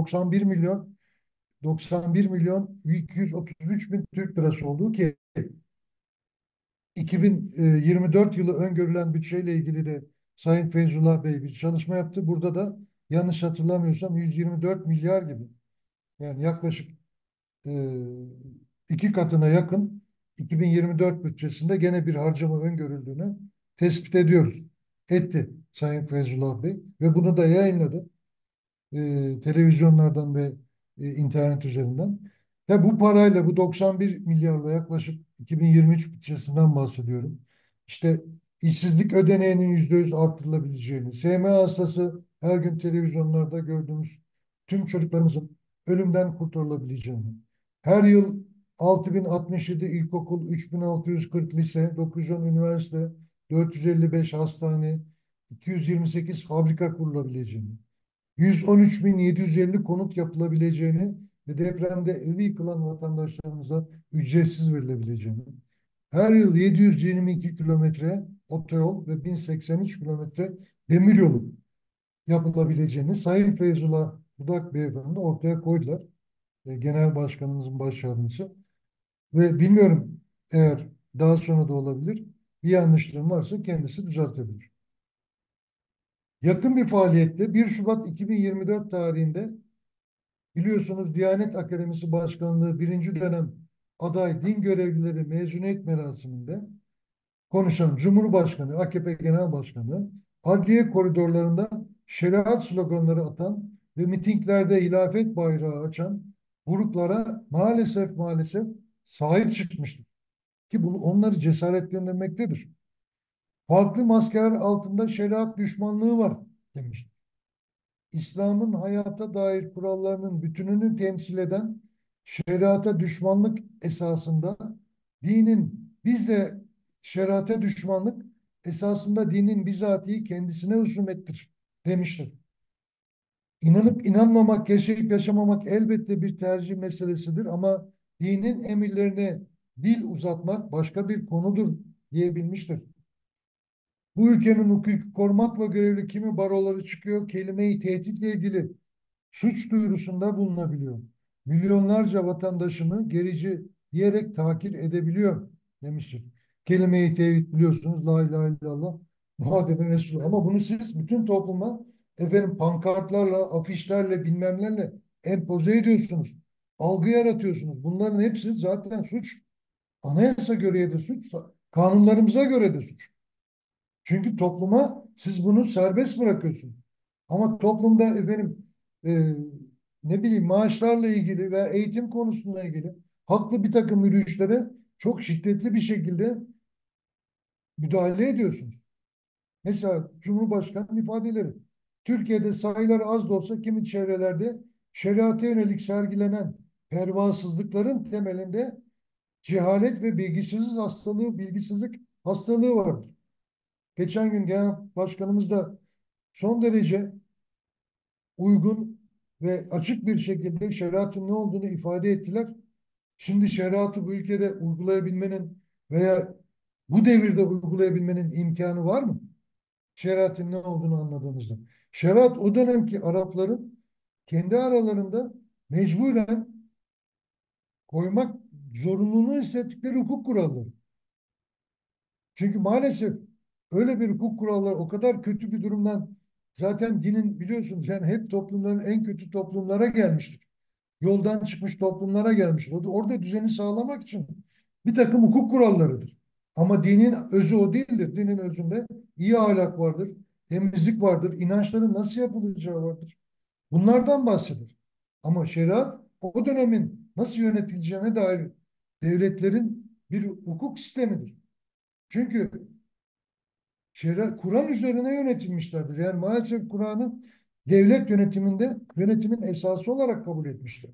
91 milyon 233 bin Türk lirası olduğu ki 2024 yılı öngörülen bütçeyle ilgili de Sayın Feyzullah Bey bir çalışma yaptı. Burada da yanlış hatırlamıyorsam 124 milyar gibi. Yani yaklaşık e, iki katına yakın 2024 bütçesinde gene bir harcama öngörüldüğünü tespit ediyoruz. Etti Sayın Feyzullah Bey ve bunu da yayınladı televizyonlardan ve internet üzerinden. Ve bu parayla bu 91 milyarla yaklaşık 2023 bütçesinden bahsediyorum. İşte işsizlik ödeneğinin %100 artırılabileceğini, SMA hastası her gün televizyonlarda gördüğümüz tüm çocuklarımızın ölümden kurtarılabileceğini, her yıl 6067 ilkokul, 3640 lise, 910 üniversite, 455 hastane, 228 fabrika kurulabileceğini, 113.750 konut yapılabileceğini ve depremde evi yıkılan vatandaşlarımıza ücretsiz verilebileceğini, her yıl 722 kilometre otoyol ve 1083 kilometre demiryolu yapılabileceğini Sayın Feyzullah Budak Beyefendi ortaya koydular. Genel Başkanımızın baş yardımcısı. Ve bilmiyorum, eğer daha sonra da olabilir, bir yanlışlığım varsa kendisi düzeltebilir. Yakın bir faaliyette 1 Şubat 2024 tarihinde biliyorsunuz Diyanet Akademisi Başkanlığı birinci dönem aday din görevlileri mezuniyet merasiminde konuşan Cumhurbaşkanı, AKP Genel Başkanı, adliye koridorlarında şeriat sloganları atan ve mitinglerde hilafet bayrağı açan gruplara maalesef sahip çıkmıştır. Ki bunu onları cesaretlendirmektedir. Farklı maskeler altında şeriat düşmanlığı var demiş. İslam'ın hayata dair kurallarının bütününü temsil eden şeriata düşmanlık esasında dinin bize şeriata düşmanlık esasında dinin bizatihi kendisine husumettir demiştir. İnanıp inanmamak, yaşayıp yaşamamak elbette bir tercih meselesidir ama dinin emirlerine dil uzatmak başka bir konudur diyebilmiştir. Bu ülkenin hukuku korumakla görevli kimi baroları çıkıyor, kelime-i tehditle ilgili suç duyurusunda bulunabiliyor. Milyonlarca vatandaşını gerici diyerek takip edebiliyor demiştir. Kelime-i tevhid biliyorsunuz, la ilahe illallah Muhammeden Resulullah. Ama bunu siz bütün topluma pankartlarla, afişlerle, bilmemlerle empoze ediyorsunuz. Algı yaratıyorsunuz. Bunların hepsi zaten suç. Anayasa göre de suç, kanunlarımıza göre de suç. Çünkü topluma siz bunu serbest bırakıyorsunuz. Ama toplumda e, ne bileyim maaşlarla ilgili veya eğitim konusuyla ilgili haklı bir takım yürüyüşlere çok şiddetli bir şekilde müdahale ediyorsunuz. Mesela Cumhurbaşkanı'nın ifadeleri. Türkiye'de sayıları az da olsa kimi çevrelerde şeriata yönelik sergilenen pervasızlıkların temelinde cehalet ve bilgisizlik hastalığı vardır. Geçen gün Genel Başkanımız da son derece uygun ve açık bir şekilde şeriatın ne olduğunu ifade ettiler. Şimdi şeriatı bu ülkede uygulayabilmenin veya bu devirde uygulayabilmenin imkanı var mı? Şeriatın ne olduğunu anladığımızda. Şeriat o dönemki Arapların kendi aralarında mecburen koymak zorunluluğunu hissettikleri hukuk kuralları. Çünkü maalesef öyle bir hukuk kuralları o kadar kötü bir durumdan zaten dinin biliyorsunuz yani hep toplumların en kötü toplumlara gelmiştir. Yoldan çıkmış toplumlara gelmiştir. Orada düzeni sağlamak için bir takım hukuk kurallarıdır. Ama dinin özü o değildir. Dinin özünde iyi ahlak vardır, temizlik vardır, inançların nasıl yapılacağı vardır. Bunlardan bahseder. Ama şeriat o dönemin nasıl yönetileceğine dair devletlerin bir hukuk sistemidir. Çünkü Kur'an üzerine yönetilmişlerdir. Yani maalesef Kur'an'ı devlet yönetimin esası olarak kabul etmişler.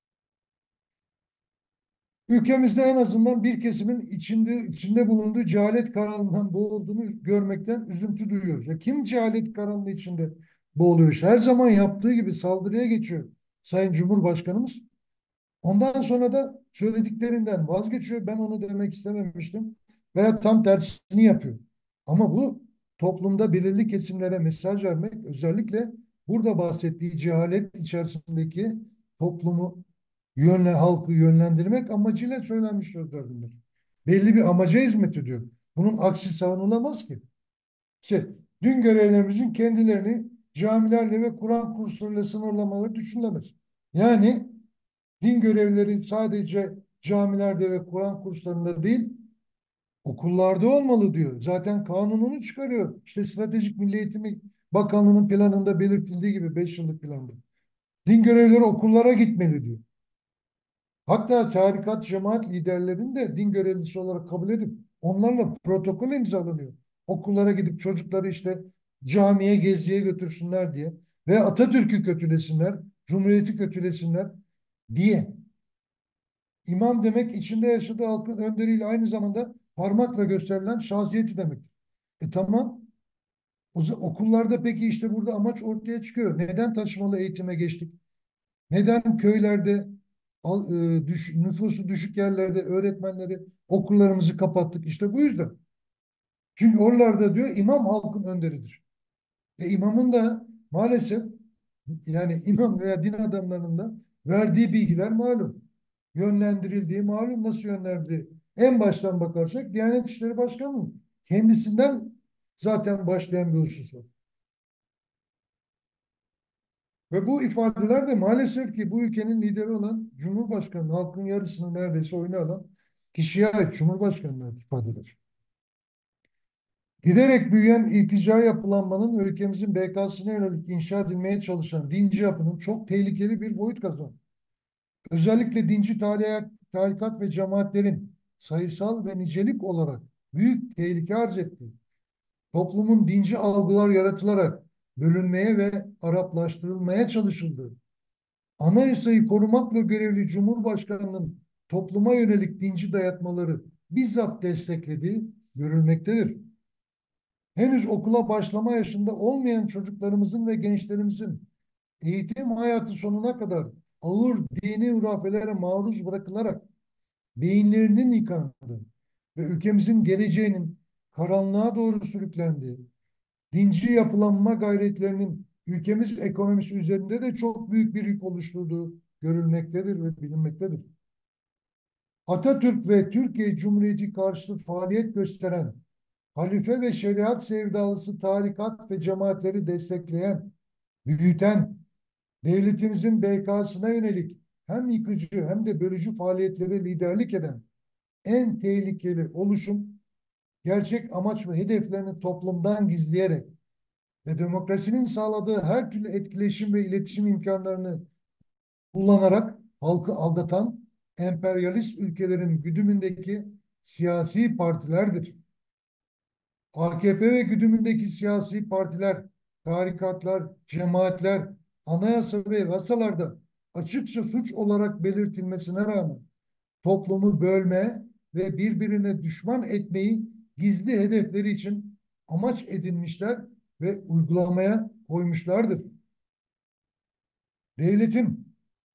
Ülkemizde en azından bir kesimin içinde bulunduğu cehalet karanlığından boğulduğunu görmekten üzüntü duyuyoruz. Ya kim cehalet karanlığı içinde boğuluyor? İşte her zaman yaptığı gibi saldırıya geçiyor Sayın Cumhurbaşkanımız. Ondan sonra da söylediklerinden vazgeçiyor. Ben onu demek istememiştim. Veya tam tersini yapıyor. Ama bu toplumda belirli kesimlere mesaj vermek, özellikle burada bahsettiği cehalet içerisindeki toplumu halkı yönlendirmek amacıyla söylenmiş sözler bunlar. Belli bir amaca hizmet ediyor. Bunun aksi savunulamaz ki. İşte din görevlerimizin kendilerini camilerle ve Kur'an kurslarıyla sınırlamaları düşünülemez. Yani din görevlileri sadece camilerde ve Kur'an kurslarında değil, okullarda olmalı diyor. Zaten kanununu çıkarıyor. İşte Stratejik Milli Eğitimi Bakanlığı'nın planında belirtildiği gibi 5 yıllık planda. Din görevlileri okullara gitmeli diyor. Hatta tarikat, cemaat liderlerini de din görevlisi olarak kabul edip onlarla protokol imzalanıyor. Okullara gidip çocukları işte camiye, geziye götürsünler diye ve Atatürk'ü kötülesinler, Cumhuriyeti kötülesinler diye. İmam demek içinde yaşadığı halkın önderiyle aynı zamanda parmakla gösterilen şahsiyeti demektir. Tamam. Okullarda peki işte burada amaç ortaya çıkıyor. Neden taşımalı eğitime geçtik? Neden köylerde nüfusu düşük yerlerde öğretmenleri okullarımızı kapattık? İşte bu yüzden. Çünkü oralarda diyor imam halkın önderidir. İmamın da maalesef yani imam veya din adamlarının da verdiği bilgiler malum. Yönlendirildiği malum, nasıl yönlendirildiği. En baştan bakarsak Diyanet İşleri Başkanı'nın kendisinden zaten başlayan bir husus var. Ve bu ifadeler de maalesef ki bu ülkenin lideri olan Cumhurbaşkanı, halkın yarısını neredeyse oyunu alan kişiye ait Cumhurbaşkanı'na ifadeler. Giderek büyüyen iltica yapılanmanın ülkemizin BK'sına yönelik inşa edilmeye çalışan dinci yapının çok tehlikeli bir boyut kazandı. Özellikle dinci tarikat ve cemaatlerin sayısal ve nicelik olarak büyük tehlike arz ettiği, toplumun dinci algılar yaratılarak bölünmeye ve Araplaştırılmaya çalışıldığı, anayasayı korumakla görevli Cumhurbaşkanı'nın topluma yönelik dinci dayatmaları bizzat desteklediği görülmektedir. Henüz okula başlama yaşında olmayan çocuklarımızın ve gençlerimizin eğitim hayatı sonuna kadar ağır dini hurafelere maruz bırakılarak beyinlerinin yıkandığı ve ülkemizin geleceğinin karanlığa doğru sürüklendiği, dinci yapılanma gayretlerinin ülkemiz ekonomisi üzerinde de çok büyük bir yük oluşturduğu görülmektedir ve bilinmektedir. Atatürk ve Türkiye Cumhuriyeti karşıtı faaliyet gösteren, halife ve şeriat sevdalısı tarikat ve cemaatleri destekleyen, büyüten, devletimizin BK'sına yönelik hem yıkıcı hem de bölücü faaliyetlere liderlik eden en tehlikeli oluşum, gerçek amaç ve hedeflerini toplumdan gizleyerek ve demokrasinin sağladığı her türlü etkileşim ve iletişim imkanlarını kullanarak halkı aldatan emperyalist ülkelerin güdümündeki siyasi partilerdir. AKP ve güdümündeki siyasi partiler, tarikatlar, cemaatler, anayasa ve yasalarda açıkça suç olarak belirtilmesine rağmen toplumu bölme ve birbirine düşman etmeyi gizli hedefleri için amaç edinmişler ve uygulamaya koymuşlardır. Devletin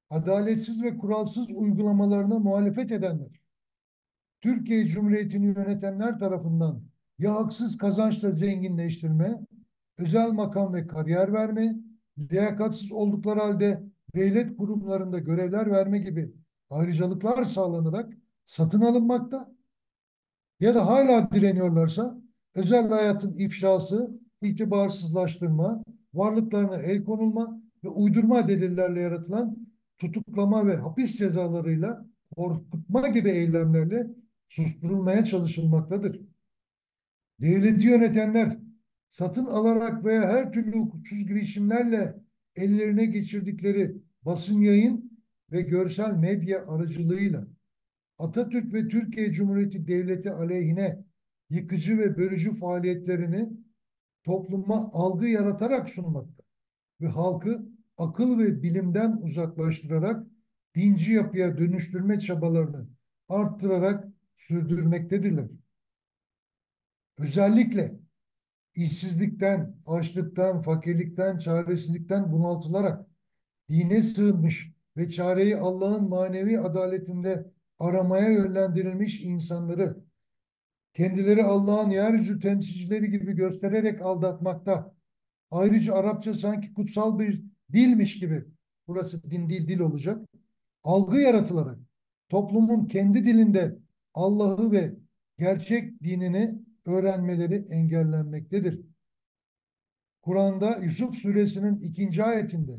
adaletsiz ve kuralsız uygulamalarına muhalefet edenler, Türkiye Cumhuriyeti'ni yönetenler tarafından ya haksız kazançla zenginleştirme, özel makam ve kariyer verme, liyakatsiz oldukları halde devlet kurumlarında görevler verme gibi ayrıcalıklar sağlanarak satın alınmakta ya da hala direniyorlarsa özel hayatın ifşası, itibarsızlaştırma, varlıklarına el konulma ve uydurma delillerle yaratılan tutuklama ve hapis cezalarıyla korkutma gibi eylemlerle susturulmaya çalışılmaktadır. Devleti yönetenler satın alarak veya her türlü hukuksuz girişimlerle ellerine geçirdikleri basın yayın ve görsel medya aracılığıyla Atatürk ve Türkiye Cumhuriyeti Devleti aleyhine yıkıcı ve bölücü faaliyetlerini topluma algı yaratarak sunmakta ve halkı akıl ve bilimden uzaklaştırarak dinci yapıya dönüştürme çabalarını arttırarak sürdürmektedirler. Özellikle işsizlikten, açlıktan, fakirlikten, çaresizlikten bunaltılarak dine sığınmış ve çareyi Allah'ın manevi adaletinde aramaya yönlendirilmiş insanları kendileri Allah'ın yeryüzü temsilcileri gibi göstererek aldatmakta. Ayrıca Arapça sanki kutsal bir dilmiş gibi, burası din değil dil olacak, algı yaratılarak toplumun kendi dilinde Allah'ı ve gerçek dinini öğrenmeleri engellenmektedir. Kur'an'da Yusuf suresinin 2. ayetinde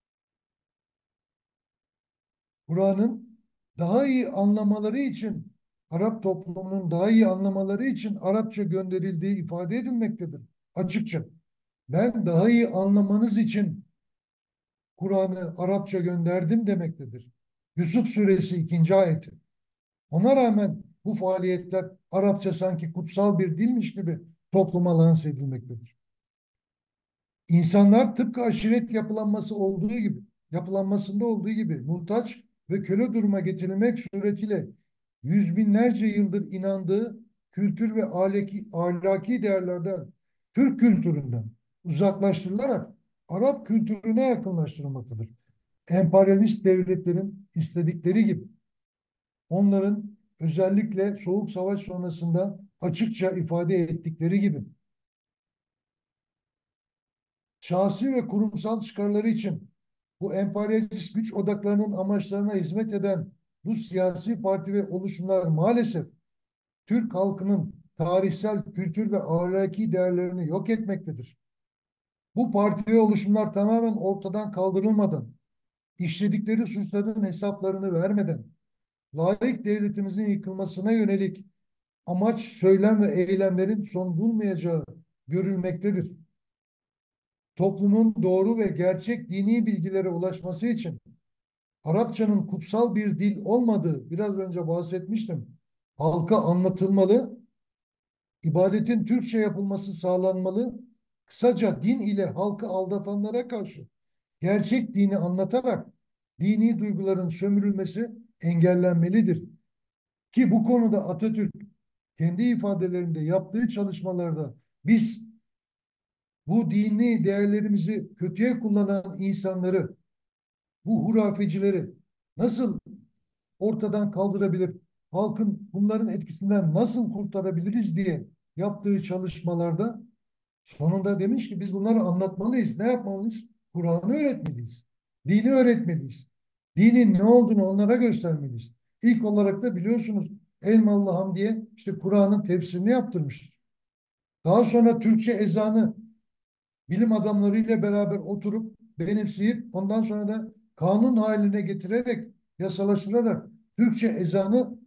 Kur'an'ın daha iyi anlamaları için, Arap toplumunun daha iyi anlamaları için Arapça gönderildiği ifade edilmektedir. Açıkça. Ben daha iyi anlamanız için Kur'an'ı Arapça gönderdim demektedir. Yusuf suresi 2. ayeti. Ona rağmen bu faaliyetler Arapça sanki kutsal bir dilmiş gibi topluma lanse edilmektedir. İnsanlar tıpkı aşiret yapılanmasında olduğu gibi muhtaç ve köle duruma getirilmek suretiyle yüz binlerce yıldır inandığı kültür ve ahlaki değerlerden, Türk kültüründen uzaklaştırılarak Arap kültürüne yakınlaştırılmaktadır. Emperyalist devletlerin istedikleri gibi onların özellikle Soğuk Savaş sonrasında açıkça ifade ettikleri gibi şahsi ve kurumsal çıkarları için bu emperyalist güç odaklarının amaçlarına hizmet eden bu siyasi parti ve oluşumlar maalesef Türk halkının tarihsel, kültür ve ahlaki değerlerini yok etmektedir. Bu parti ve oluşumlar tamamen ortadan kaldırılmadan, işledikleri suçların hesaplarını vermeden, laik devletimizin yıkılmasına yönelik amaç, söylem ve eylemlerin son bulmayacağı görülmektedir. Toplumun doğru ve gerçek dini bilgilere ulaşması için Arapçanın kutsal bir dil olmadığı biraz önce bahsetmiştim. Halka anlatılmalı, ibadetin Türkçe yapılması sağlanmalı. Kısaca din ile halkı aldatanlara karşı gerçek dini anlatarak dini duyguların sömürülmesi engellenmelidir. Ki bu konuda Atatürk kendi ifadelerinde yaptığı çalışmalarda biz bu dini değerlerimizi kötüye kullanan insanları, bu hurafecileri nasıl ortadan kaldırabilir, halkın bunların etkisinden nasıl kurtarabiliriz diye yaptığı çalışmalarda sonunda demiş ki biz bunları anlatmalıyız. Ne yapmalıyız? Kur'an'ı öğretmeliyiz. Dini öğretmeliyiz. Dinin ne olduğunu onlara göstermeliyiz. İlk olarak da biliyorsunuz Elmalı Hamdi'ye işte Kur'an'ın tefsirini yaptırmıştır. Daha sonra Türkçe ezanı bilim adamlarıyla beraber oturup benimseyip ondan sonra da kanun haline getirerek yasalaştırarak Türkçe ezanı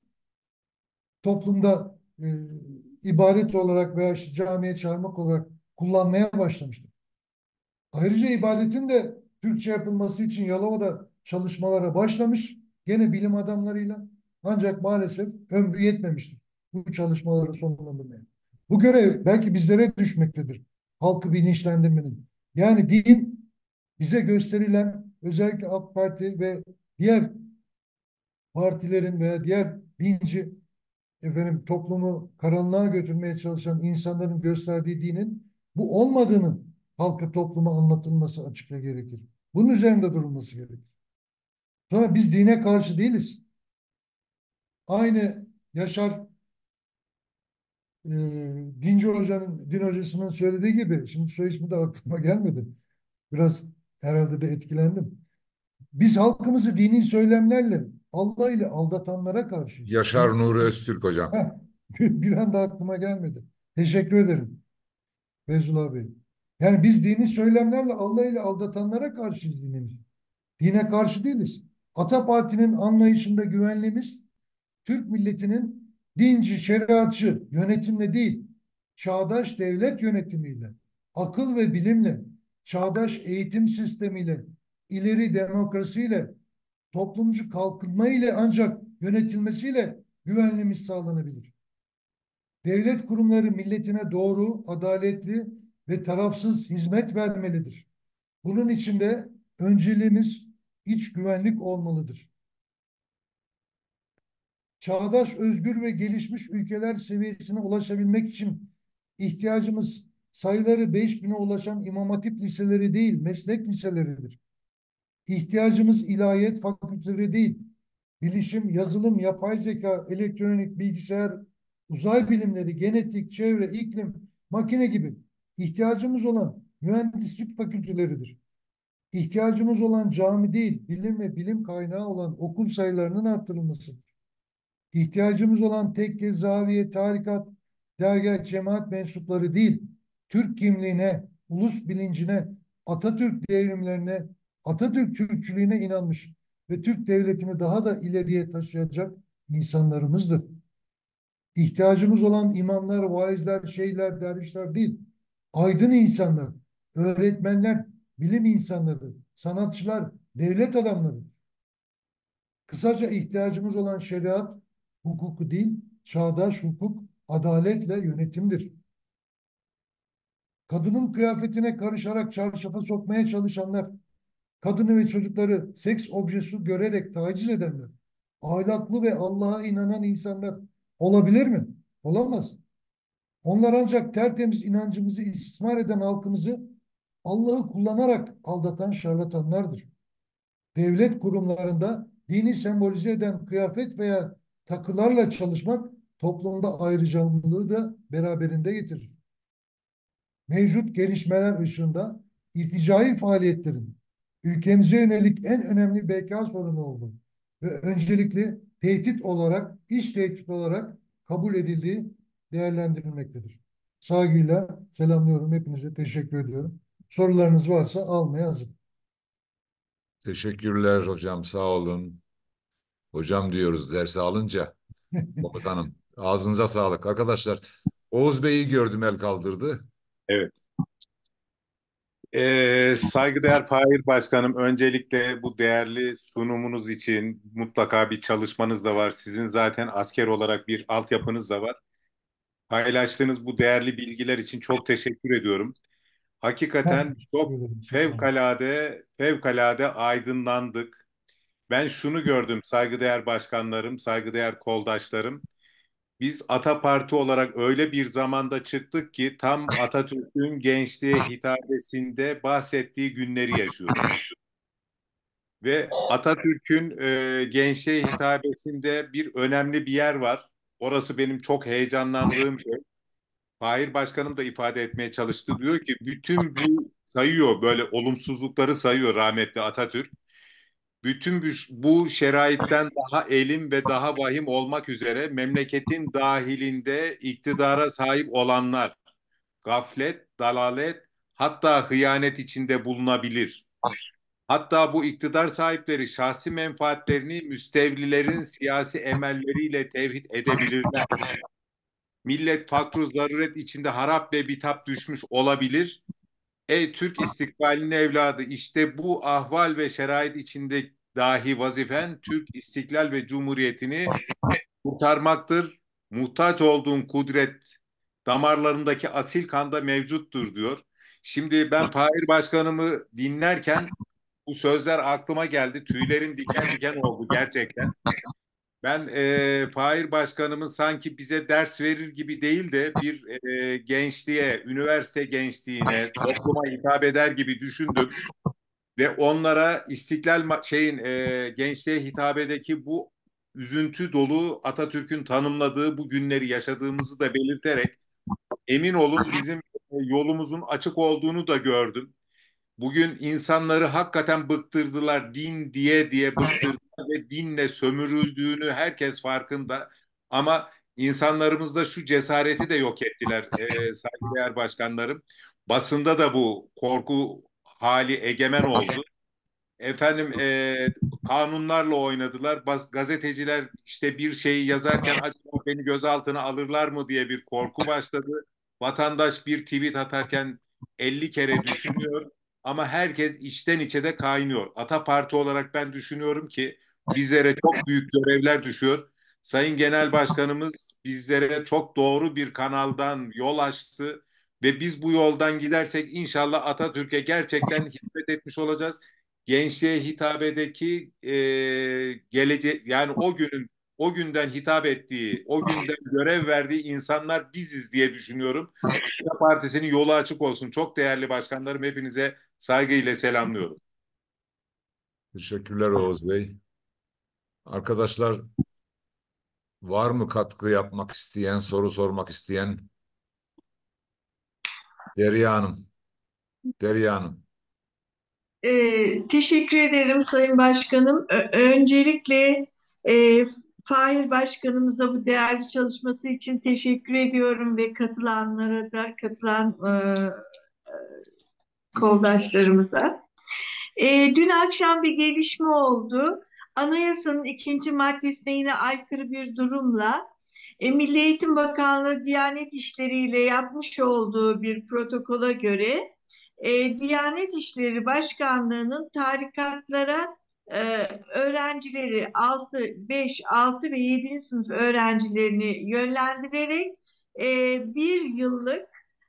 toplumda ibadet olarak veya işte camiye çağırmak olarak kullanmaya başlamıştır. Ayrıca ibadetin de Türkçe yapılması için Yalova'da çalışmalara başlamış. Gene bilim adamlarıyla. Ancak maalesef ömrü yetmemiştir bu çalışmaları sonlandırmaya. Bu görev belki bizlere düşmektedir. Halkı bilinçlendirmenin. Yani din bize gösterilen özellikle AK Parti ve diğer partilerin veya diğer dinci toplumu karanlığa götürmeye çalışan insanların gösterdiği dinin bu olmadığının halka topluma anlatılması açıkça gerekir. Bunun üzerinde durulması gerekir. Sonra biz dine karşı değiliz. Aynı Yaşar e, din hocasının söylediği gibi, şimdi soy ismi de aklıma gelmedi. Biraz herhalde de etkilendim. Biz halkımızı dini söylemlerle Allah ile aldatanlara karşıyız. Yaşar Nuri Öztürk hocam. Heh, bir anda aklıma gelmedi. Teşekkür ederim Feyzullah Bey. Yani biz dini söylemlerle Allah ile aldatanlara karşıyız dinimiz. Dine karşı değiliz. Ata Parti'nin anlayışında güvenliğimiz Türk milletinin dinci, şeriatçı yönetimle değil, çağdaş devlet yönetimiyle, akıl ve bilimle, çağdaş eğitim sistemiyle, ileri demokrasiyle, toplumcu kalkınma ile ancak yönetilmesiyle güvenliğimiz sağlanabilir. Devlet kurumları milletine doğru, adaletli ve tarafsız hizmet vermelidir. Bunun için de önceliğimiz iç güvenlik olmalıdır. Çağdaş, özgür ve gelişmiş ülkeler seviyesine ulaşabilmek için ihtiyacımız sayıları 5.000'e ulaşan İmam Hatip liseleri değil, meslek liseleridir. İhtiyacımız ilahiyat fakülteleri değil, bilişim, yazılım, yapay zeka, elektronik, bilgisayar, uzay bilimleri, genetik, çevre, iklim, makine gibi ihtiyacımız olan mühendislik fakülteleridir. İhtiyacımız olan cami değil, bilim ve bilim kaynağı olan okul sayılarının arttırılmasıdır. İhtiyacımız olan tekke, zaviye, tarikat, dergah, cemaat mensupları değil, Türk kimliğine, ulus bilincine, Atatürk devrimlerine, Atatürk Türkçülüğüne inanmış ve Türk devletini daha da ileriye taşıyacak insanlarımızdır. İhtiyacımız olan imamlar, vaizler, şeyhler, dervişler değil, aydın insanlar, öğretmenler, bilim insanları, sanatçılar, devlet adamları. Kısaca ihtiyacımız olan şeriat, hukuku değil, çağdaş hukuk, adaletle yönetimdir. Kadının kıyafetine karışarak çarşafa sokmaya çalışanlar, kadını ve çocukları seks objesi görerek taciz edenler, ahlaklı ve Allah'a inanan insanlar olabilir mi? Olamaz. Onlar ancak tertemiz inancımızı istismar eden halkımızı Allah'ı kullanarak aldatan şarlatanlardır. Devlet kurumlarında dini sembolize eden kıyafet veya takılarla çalışmak toplumda ayrıcalıklığı da beraberinde getirir. Mevcut gelişmeler ışığında irticai faaliyetlerin ülkemize yönelik en önemli beka sorunu olduğu ve öncelikli tehdit olarak, iş tehdit olarak kabul edildiği değerlendirilmektedir. Saygıyla selamlıyorum. Hepinize teşekkür ediyorum. Sorularınız varsa almaya hazır. Teşekkürler hocam, sağ olun. Hocam diyoruz dersi alınca. Komutanım, ağzınıza sağlık. Arkadaşlar, Oğuz Bey'i gördüm, el kaldırdı. Evet. Saygıdeğer Fahir Başkanım, öncelikle bu değerli sunumunuz için mutlaka bir çalışmanız da var. Sizin zaten asker olarak bir altyapınız da var. Paylaştığınız bu değerli bilgiler için çok teşekkür ediyorum. Ben Hakikaten teşekkür çok ederim. Sağ olun. fevkalade aydınlandık. Ben şunu gördüm saygıdeğer başkanlarım, saygıdeğer koldaşlarım. Biz Ata Parti olarak öyle bir zamanda çıktık ki tam Atatürk'ün gençliğe hitabesinde bahsettiği günleri yaşıyoruz. Ve Atatürk'ün gençliğe hitabesinde bir önemli bir yer var. Orası benim çok heyecanlandığım şey. Fahir Başkanım da ifade etmeye çalıştı. Diyor ki bütün bu sayıyor, böyle olumsuzlukları sayıyor rahmetli Atatürk. Bütün bu şeraitten daha elim ve daha vahim olmak üzere memleketin dahilinde iktidara sahip olanlar gaflet, dalalet, hatta hıyanet içinde bulunabilir. Hatta bu iktidar sahipleri şahsi menfaatlerini müstevlilerin siyasi emelleriyle tevhid edebilirler. Millet fakru zaruret içinde harap ve bitap düşmüş olabilir. Ey Türk istikbalinin evladı, işte bu ahval ve şerait içinde dahi vazifen Türk istiklal ve cumhuriyetini kurtarmaktır. Muhtaç olduğun kudret damarlarındaki asil kanda mevcuttur diyor. Şimdi ben Fahir Başkanımı dinlerken bu sözler aklıma geldi. Tüylerim diken diken oldu gerçekten. Ben Fahir Başkanımın sanki bize ders verir gibi değil de bir gençliğe, üniversite gençliğine, topluma hitap eder gibi düşündüm. ve onlara gençliğe hitabedeki bu üzüntü dolu Atatürk'ün tanımladığı bu günleri yaşadığımızı da belirterek emin olun bizim yolumuzun açık olduğunu da gördüm. Bugün insanları hakikaten bıktırdılar. Din diye diye bıktırdılar ve dinle sömürüldüğünü herkes farkında. Ama insanlarımızda şu cesareti de yok ettiler saygıdeğer başkanlarım. Basında da bu korku hali egemen oldu. Efendim kanunlarla oynadılar. Gazeteciler işte bir şeyi yazarken acaba beni gözaltına alırlar mı diye bir korku başladı. Vatandaş bir tweet atarken 50 kere düşünüyor ama herkes içten içe de kaynıyor. Ata Parti olarak ben düşünüyorum ki bizlere çok büyük görevler düşüyor. Sayın Genel Başkanımız bizlere çok doğru bir kanaldan yol açtı ve biz bu yoldan gidersek inşallah Atatürk'e gerçekten hizmet etmiş olacağız. Gençliğe hitabedeki gelecek, yani o günden hitap ettiği, o günden görev verdiği insanlar biziz diye düşünüyorum. Ata Partisi'nin yolu açık olsun. Çok değerli başkanlarım, hepinize saygıyla selamlıyorum. Teşekkürler Oğuz Bey. Arkadaşlar, var mı katkı yapmak isteyen, soru sormak isteyen? Derya Hanım. Derya Hanım. Teşekkür ederim Sayın Başkanım. Öncelikle e, Fahir Başkanımıza bu değerli çalışması için teşekkür ediyorum ve katılanlara da katılan koldaşlarımıza. Dün akşam bir gelişme oldu. Anayasanın ikinci maddesine yine aykırı bir durumla Milli Eğitim Bakanlığı Diyanet İşleri ile yapmış olduğu bir protokola göre Diyanet İşleri Başkanlığı'nın tarikatlara öğrencileri 6, 5, 6 ve 7. sınıf öğrencilerini yönlendirerek bir yıllık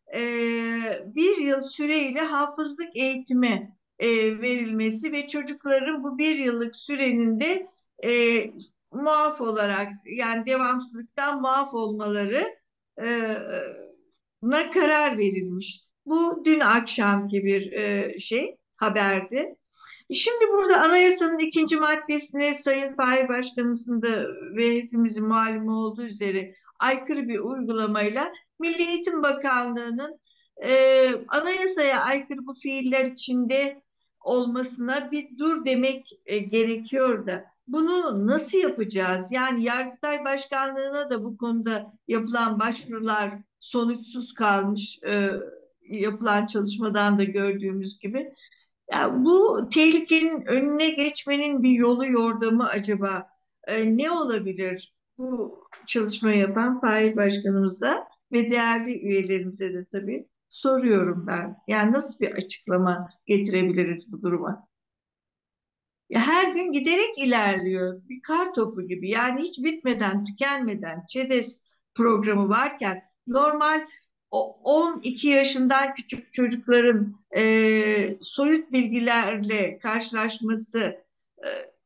bir yıl süreyle hafızlık eğitimi verilmesi ve çocukların bu bir yıllık sürenin de e, muaf olarak, yani devamsızlıktan muaf olmaları e, na karar verilmiş. Bu dün akşamki bir haberdi. Şimdi burada anayasanın ikinci maddesine Sayın Fahir Başkanımızın da ve hepimizin malumu olduğu üzere aykırı bir uygulamayla Milli Eğitim Bakanlığı'nın anayasaya aykırı bu fiiller içinde olmasına bir dur demek gerekiyor da bunu nasıl yapacağız? Yani Yargıtay Başkanlığı'na da bu konuda yapılan başvurular sonuçsuz kalmış, yapılan çalışmadan da gördüğümüz gibi. Ya bu tehlikenin önüne geçmenin bir yolu yordamı acaba ne olabilir? Bu çalışma yapan Fahir Başkanımıza ve değerli üyelerimize de tabii soruyorum ben. Yani nasıl bir açıklama getirebiliriz bu duruma? Ya her gün giderek ilerliyor. Bir kar topu gibi. Yani hiç bitmeden, tükenmeden ÇEDES programı varken normal 12 yaşından küçük çocukların soyut bilgilerle karşılaşması e,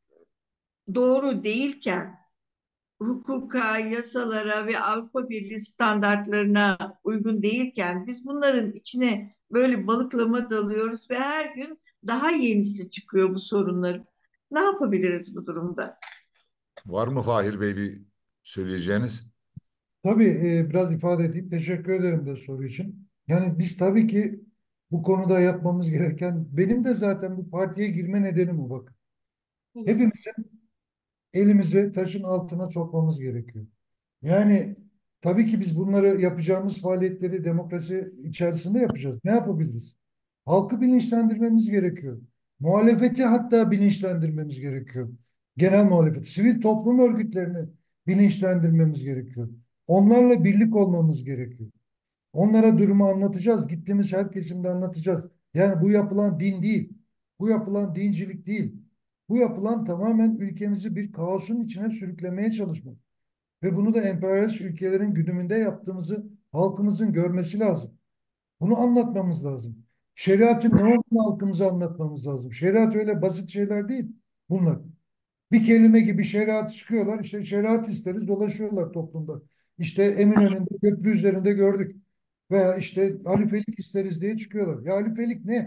doğru değilken hukuka, yasalara ve Avrupa Birliği standartlarına uygun değilken biz bunların içine böyle balıklama dalıyoruz ve her gün daha yenisi çıkıyor bu sorunların. Ne yapabiliriz bu durumda? Var mı Fahir Bey bir söyleyeceğiniz? Tabii biraz ifade edeyim. Teşekkür ederim de soru için. Yani biz tabii ki bu konuda yapmamız gereken, benim de zaten bu partiye girme nedenim bu bakın. Hepimizin elimizi taşın altına sokmamız gerekiyor. Yani tabii ki biz bunları yapacağımız faaliyetleri demokrasi içerisinde yapacağız. Ne yapabiliriz? Halkı bilinçlendirmemiz gerekiyor. Muhalefeti hatta bilinçlendirmemiz gerekiyor. Genel muhalefeti, sivil toplum örgütlerini bilinçlendirmemiz gerekiyor. Onlarla birlik olmamız gerekiyor. Onlara durumu anlatacağız. Gittiğimiz her kesimde anlatacağız. Yani bu yapılan din değil. Bu yapılan dincilik değil. Bu yapılan tamamen ülkemizi bir kaosun içine sürüklemeye çalışmak. Ve bunu da emperyalist ülkelerin güdümünde yaptığımızı halkımızın görmesi lazım. Bunu anlatmamız lazım. Şeriatın ne olduğunu halkımıza anlatmamız lazım. Şeriat öyle basit şeyler değil bunlar. Bir kelime gibi şeriat çıkıyorlar. İşte şeriat isteriz dolaşıyorlar toplumda. İşte Eminönü'nde köprü üzerinde gördük. Veya işte halifelik isteriz diye çıkıyorlar. Ya halifelik ne?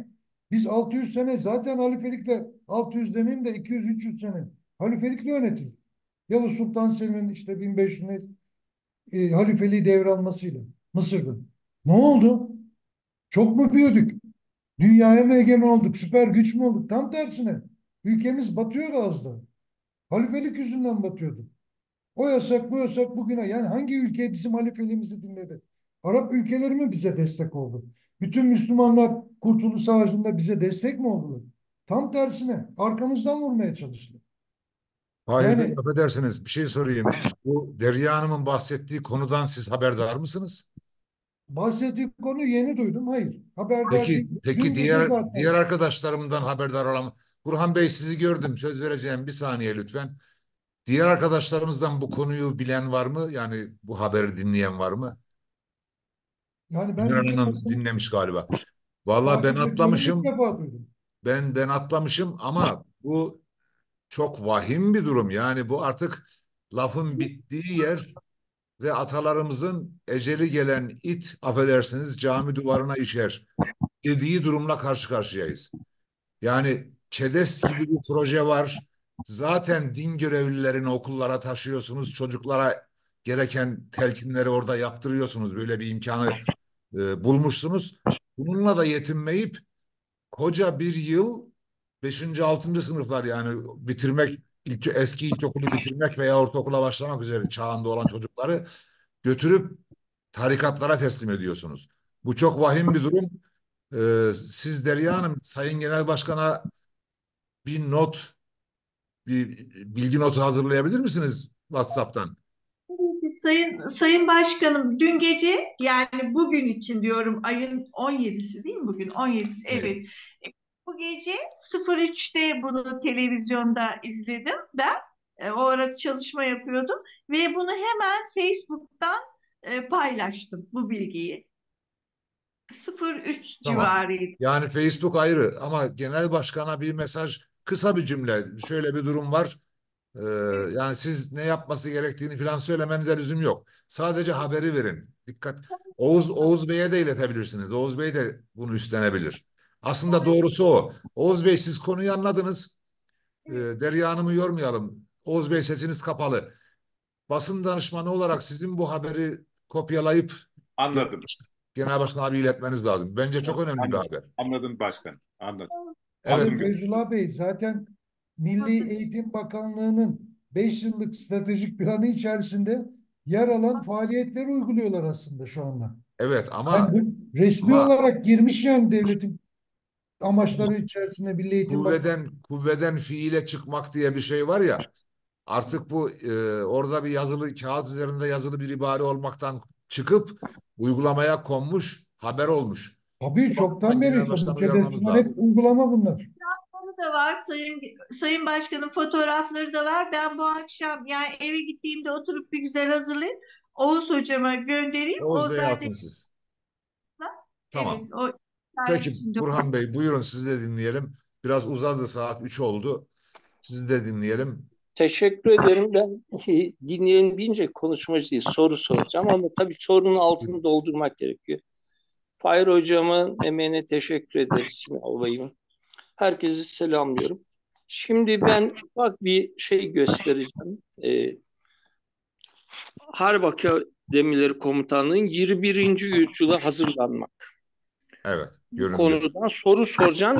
Biz 600 sene zaten halifelikle, 600 demeyeyim de 200-300 sene halifelikle yönetildik. Yavuz Sultan Selim'in işte 1500 halifeliği devralmasıyla Mısır'da. Ne oldu? Çok mu büyüdük? Dünyaya mı egemen olduk? Süper güç mü olduk? Tam tersine. Ülkemiz batıyor az da. Halifelik yüzünden batıyordu. O yasak, bu yasak bugüne. Yani hangi ülke bizim halifeliğimizi dinledi? Arap ülkeleri mi bize destek oldu? Bütün Müslümanlar Kurtuluş Savaşı'nda bize destek mi oldular? Tam tersine arkamızdan vurmaya çalıştılar. Fahir Bey, Yani affedersiniz, bir şey sorayım. Bu Derya Hanım'ın bahsettiği konudan siz haberdar mısınız? bahsettiği konu yeni duydum. Hayır. Haberdar Peki, değil. peki Dün gece diğer zaten. arkadaşlarımdan haberdar olamam. Burhan Bey, sizi gördüm. Söz vereceğim, bir saniye lütfen. Diğer arkadaşlarımızdan bu konuyu bilen var mı? Yani bu haberi dinleyen var mı? Yani ben Ümran bütün Hanım basını dinlemiş galiba. Vallahi ben takip ettiğimi ilk atlamışım. defa duydum. Ben atlamışım ama bu çok vahim bir durum. Yani bu artık lafın bittiği yer ve atalarımızın eceli gelen it, affedersiniz, cami duvarına işer dediği durumla karşı karşıyayız. Yani ÇEDES gibi bir proje var. Zaten din görevlilerini okullara taşıyorsunuz. Çocuklara gereken telkinleri orada yaptırıyorsunuz. Böyle bir imkanı bulmuşsunuz. Bununla da yetinmeyip koca bir yıl beşinci 6. sınıflar, yani bitirmek, eski ilkokulu bitirmek veya ortaokula başlamak üzere çağında olan çocukları götürüp tarikatlara teslim ediyorsunuz. Bu çok vahim bir durum. Siz Derya Hanım, Sayın Genel Başkan'a bir not, bir bilgi notu hazırlayabilir misiniz WhatsApp'tan? Sayın Başkanım, dün gece, yani bugün için diyorum, ayın 17'si değil mi bugün? 17'si, Evet. evet. Bu gece 03'te bunu televizyonda izledim ben. O arada çalışma yapıyordum ve bunu hemen Facebook'tan paylaştım, bu bilgiyi. 03 Tamam. civarıydı. Yani Facebook ayrı ama genel başkana bir mesaj, kısa bir cümle. Şöyle bir durum var. Ee, Yani siz ne yapması gerektiğini falan söylemenize lüzum yok. Sadece haberi verin. Dikkat. Oğuz Bey'e de iletebilirsiniz. Oğuz Bey de bunu üstlenebilir. Aslında doğrusu o. Oğuz Bey, siz konuyu anladınız. Derya Hanım'ı yormayalım. Oğuz Bey, sesiniz kapalı. Basın danışmanı olarak sizin bu haberi kopyalayıp genel, Anladım. genel başkan abi iletmeniz lazım. Bence çok önemli bir Anladım. haber. Anladım başkan. Anladım. Evet. Tabii Aldım. Feyzullah Bey, zaten Milli Eğitim Bakanlığı'nın 5 yıllık stratejik planı içerisinde yer alan faaliyetleri uyguluyorlar aslında şu anda. Evet Yani ama bu resmi ama olarak girmiş yani devletin amaçları içerisinde Milli Eğitim Bakanlığı. kuvveden fiile çıkmak diye bir şey var ya. Artık bu orada bir yazılı, kağıt üzerinde yazılı bir ibare olmaktan çıkıp uygulamaya konmuş, haber olmuş. Tabii Bu çoktan bakımdan beri genel işte bu başkanı uyarmamız TEDx'ler hep lazım. Fotoğrafları uygulama bunlar. da var, Sayın Başkanım, fotoğrafları da var. Ben bu akşam, yani eve gittiğimde oturup bir güzel hazırlayıp Oğuz hocama göndereyim. Oğuz O Bey'e zaten, atın siz. Tamam. evet, o hikaye Peki içinde. Burhan Bey, buyurun, sizi de dinleyelim. Biraz uzadı, saat 3 oldu. Sizi de dinleyelim. Teşekkür ederim. Ben dinleyelim deyince konuşmacı değil, soru soracağım ama tabii sorunun altını doldurmak gerekiyor. Fahir hocamın emeğine teşekkür ederiz, yine albayım. Herkesi selamlıyorum. Şimdi ben bak bir şey göstereceğim. Harp Akademileri Komutanlığı'nın 21. yüzyıla hazırlanmak. Evet, Bu göründü. konudan soru soracağım,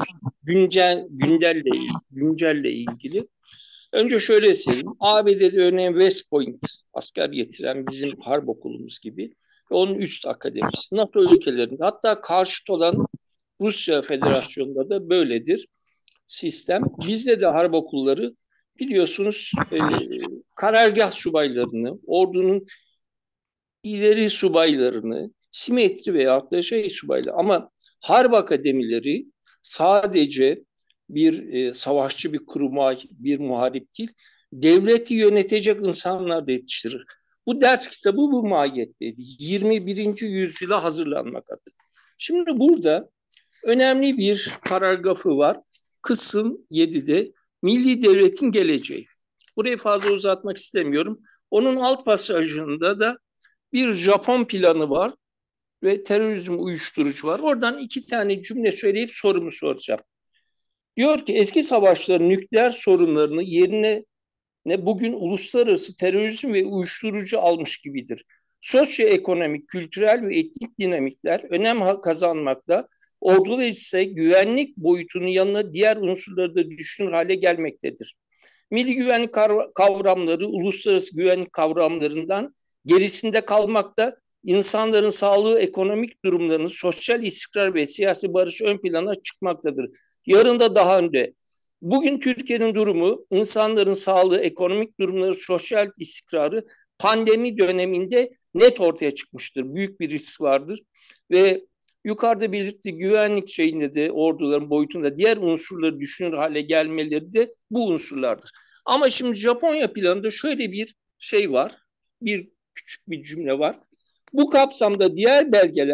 güncelle ilgili. Önce şöyle söyleyeyim. ABD'de örneğin West Point asker getiren bizim harp okulumuz gibi ve onun üst akademisi. NATO ülkelerinde, hatta karşıt olan Rusya Federasyonu'nda da böyledir sistem. Bizde de harp okulları biliyorsunuz karargah subaylarını, ordunun ileri subaylarını, simetri veya da şey subayları, ama harp akademileri sadece bir savaşçı bir kuruma, bir muharip değil, devleti yönetecek insanlar da yetiştirir. Bu ders kitabı bu mahiyetteydi. 21. yüzyıla hazırlanmak adına. Şimdi burada önemli bir paragrafı var. Kısım 7'de Milli Devletin Geleceği. Burayı fazla uzatmak istemiyorum. Onun alt pasajında da bir Japon planı var. ve terörizm uyuşturucu var. Oradan iki tane cümle söyleyip sorumu soracağım. Diyor ki eski savaşların nükleer sorunlarını yerine bugün uluslararası terörizm ve uyuşturucu almış gibidir. Sosyoekonomik, kültürel ve etnik dinamikler önem kazanmakta. Ordular ise güvenlik boyutunun yanına diğer unsurları da düşünür hale gelmektedir. Milli güvenlik kavramları uluslararası güvenlik kavramlarından gerisinde kalmakta, insanların sağlığı, ekonomik durumlarını, sosyal istikrar ve siyasi barış ön plana çıkmaktadır. Yarın da daha önde. Bugün Türkiye'nin durumu, insanların sağlığı, ekonomik durumları, sosyal istikrarı pandemi döneminde net ortaya çıkmıştır. Büyük bir risk vardır ve yukarıda belirttiği güvenlik şeyinde de orduların boyutunda diğer unsurları düşünür hale gelmeleri de bu unsurlardır. Ama şimdi Japonya planında şöyle bir şey var. Bir küçük bir cümle var. Bu kapsamda diğer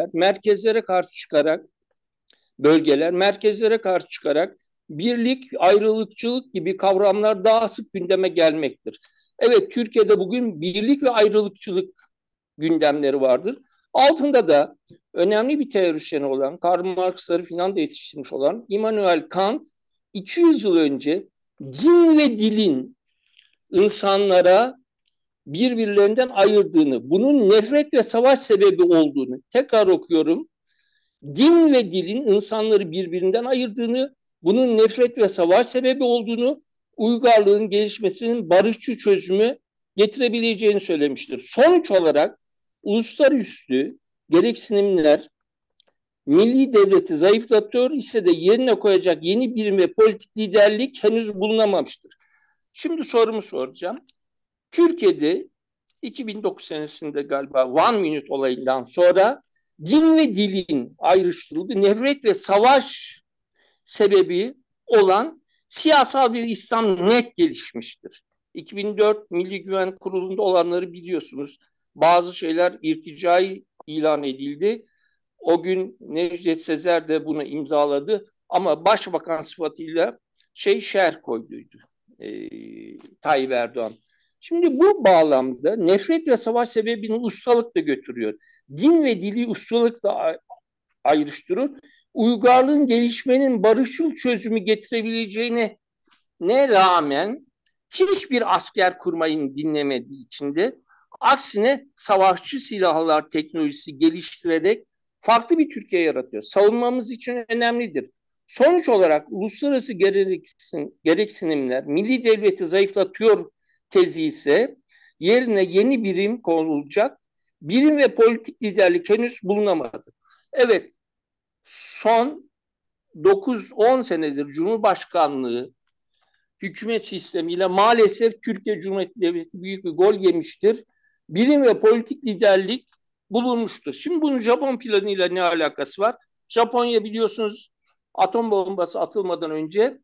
bölgeler merkezlere karşı çıkarak birlik, ayrılıkçılık gibi kavramlar daha sık gündeme gelmektir. Evet, Türkiye'de bugün birlik ve ayrılıkçılık gündemleri vardır. Altında da önemli bir teorisyeni olan, Karl Marx'ları filan da yetiştirmiş olan Immanuel Kant 200 yıl önce din ve dilin insanlara birbirlerinden ayırdığını, bunun nefret ve savaş sebebi olduğunu, tekrar okuyorum, din ve dilin insanları birbirinden ayırdığını, bunun nefret ve savaş sebebi olduğunu, uygarlığın gelişmesinin barışçı çözümü getirebileceğini söylemiştir. Sonuç olarak uluslararası gereksinimler milli devleti zayıflatıyor ise de yerine koyacak yeni birim ve politik liderlik henüz bulunamamıştır. Şimdi sorumu soracağım. Türkiye'de 2009 senesinde galiba One Minute olayından sonra din ve dilin ayrıştırıldığı nefret ve savaş sebebi olan siyasal bir İslam net gelişmiştir. 2004 Milli Güvenlik Kurulu'nda olanları biliyorsunuz. Bazı şeyler irticai ilan edildi. O gün Necdet Sezer de bunu imzaladı ama başbakan sıfatıyla şerh koyduydu. Tayyip Erdoğan. Şimdi bu bağlamda nefret ve savaş sebebini ustalıkla götürüyor. Din ve dili ustalıkla ayrıştırır. Uygarlığın gelişmenin barışçıl çözümü getirebileceğine rağmen hiçbir asker kurmayını dinlemediği için de aksine savaşçı silahlar teknolojisi geliştirerek farklı bir Türkiye yaratıyor. Savunmamız için önemlidir. Sonuç olarak uluslararası gereksinimler milli devleti zayıflatıyor tezi ise yerine yeni birim konulacak birim ve politik liderlik henüz bulunamadı. Evet, son 9-10 senedir Cumhurbaşkanlığı hükümet sistemiyle maalesef Türkiye Cumhuriyeti Devleti büyük bir gol yemiştir. Birim ve politik liderlik bulunmuştur. Şimdi bunun Japon planıyla ne alakası var? Japonya biliyorsunuz atom bombası atılmadan önce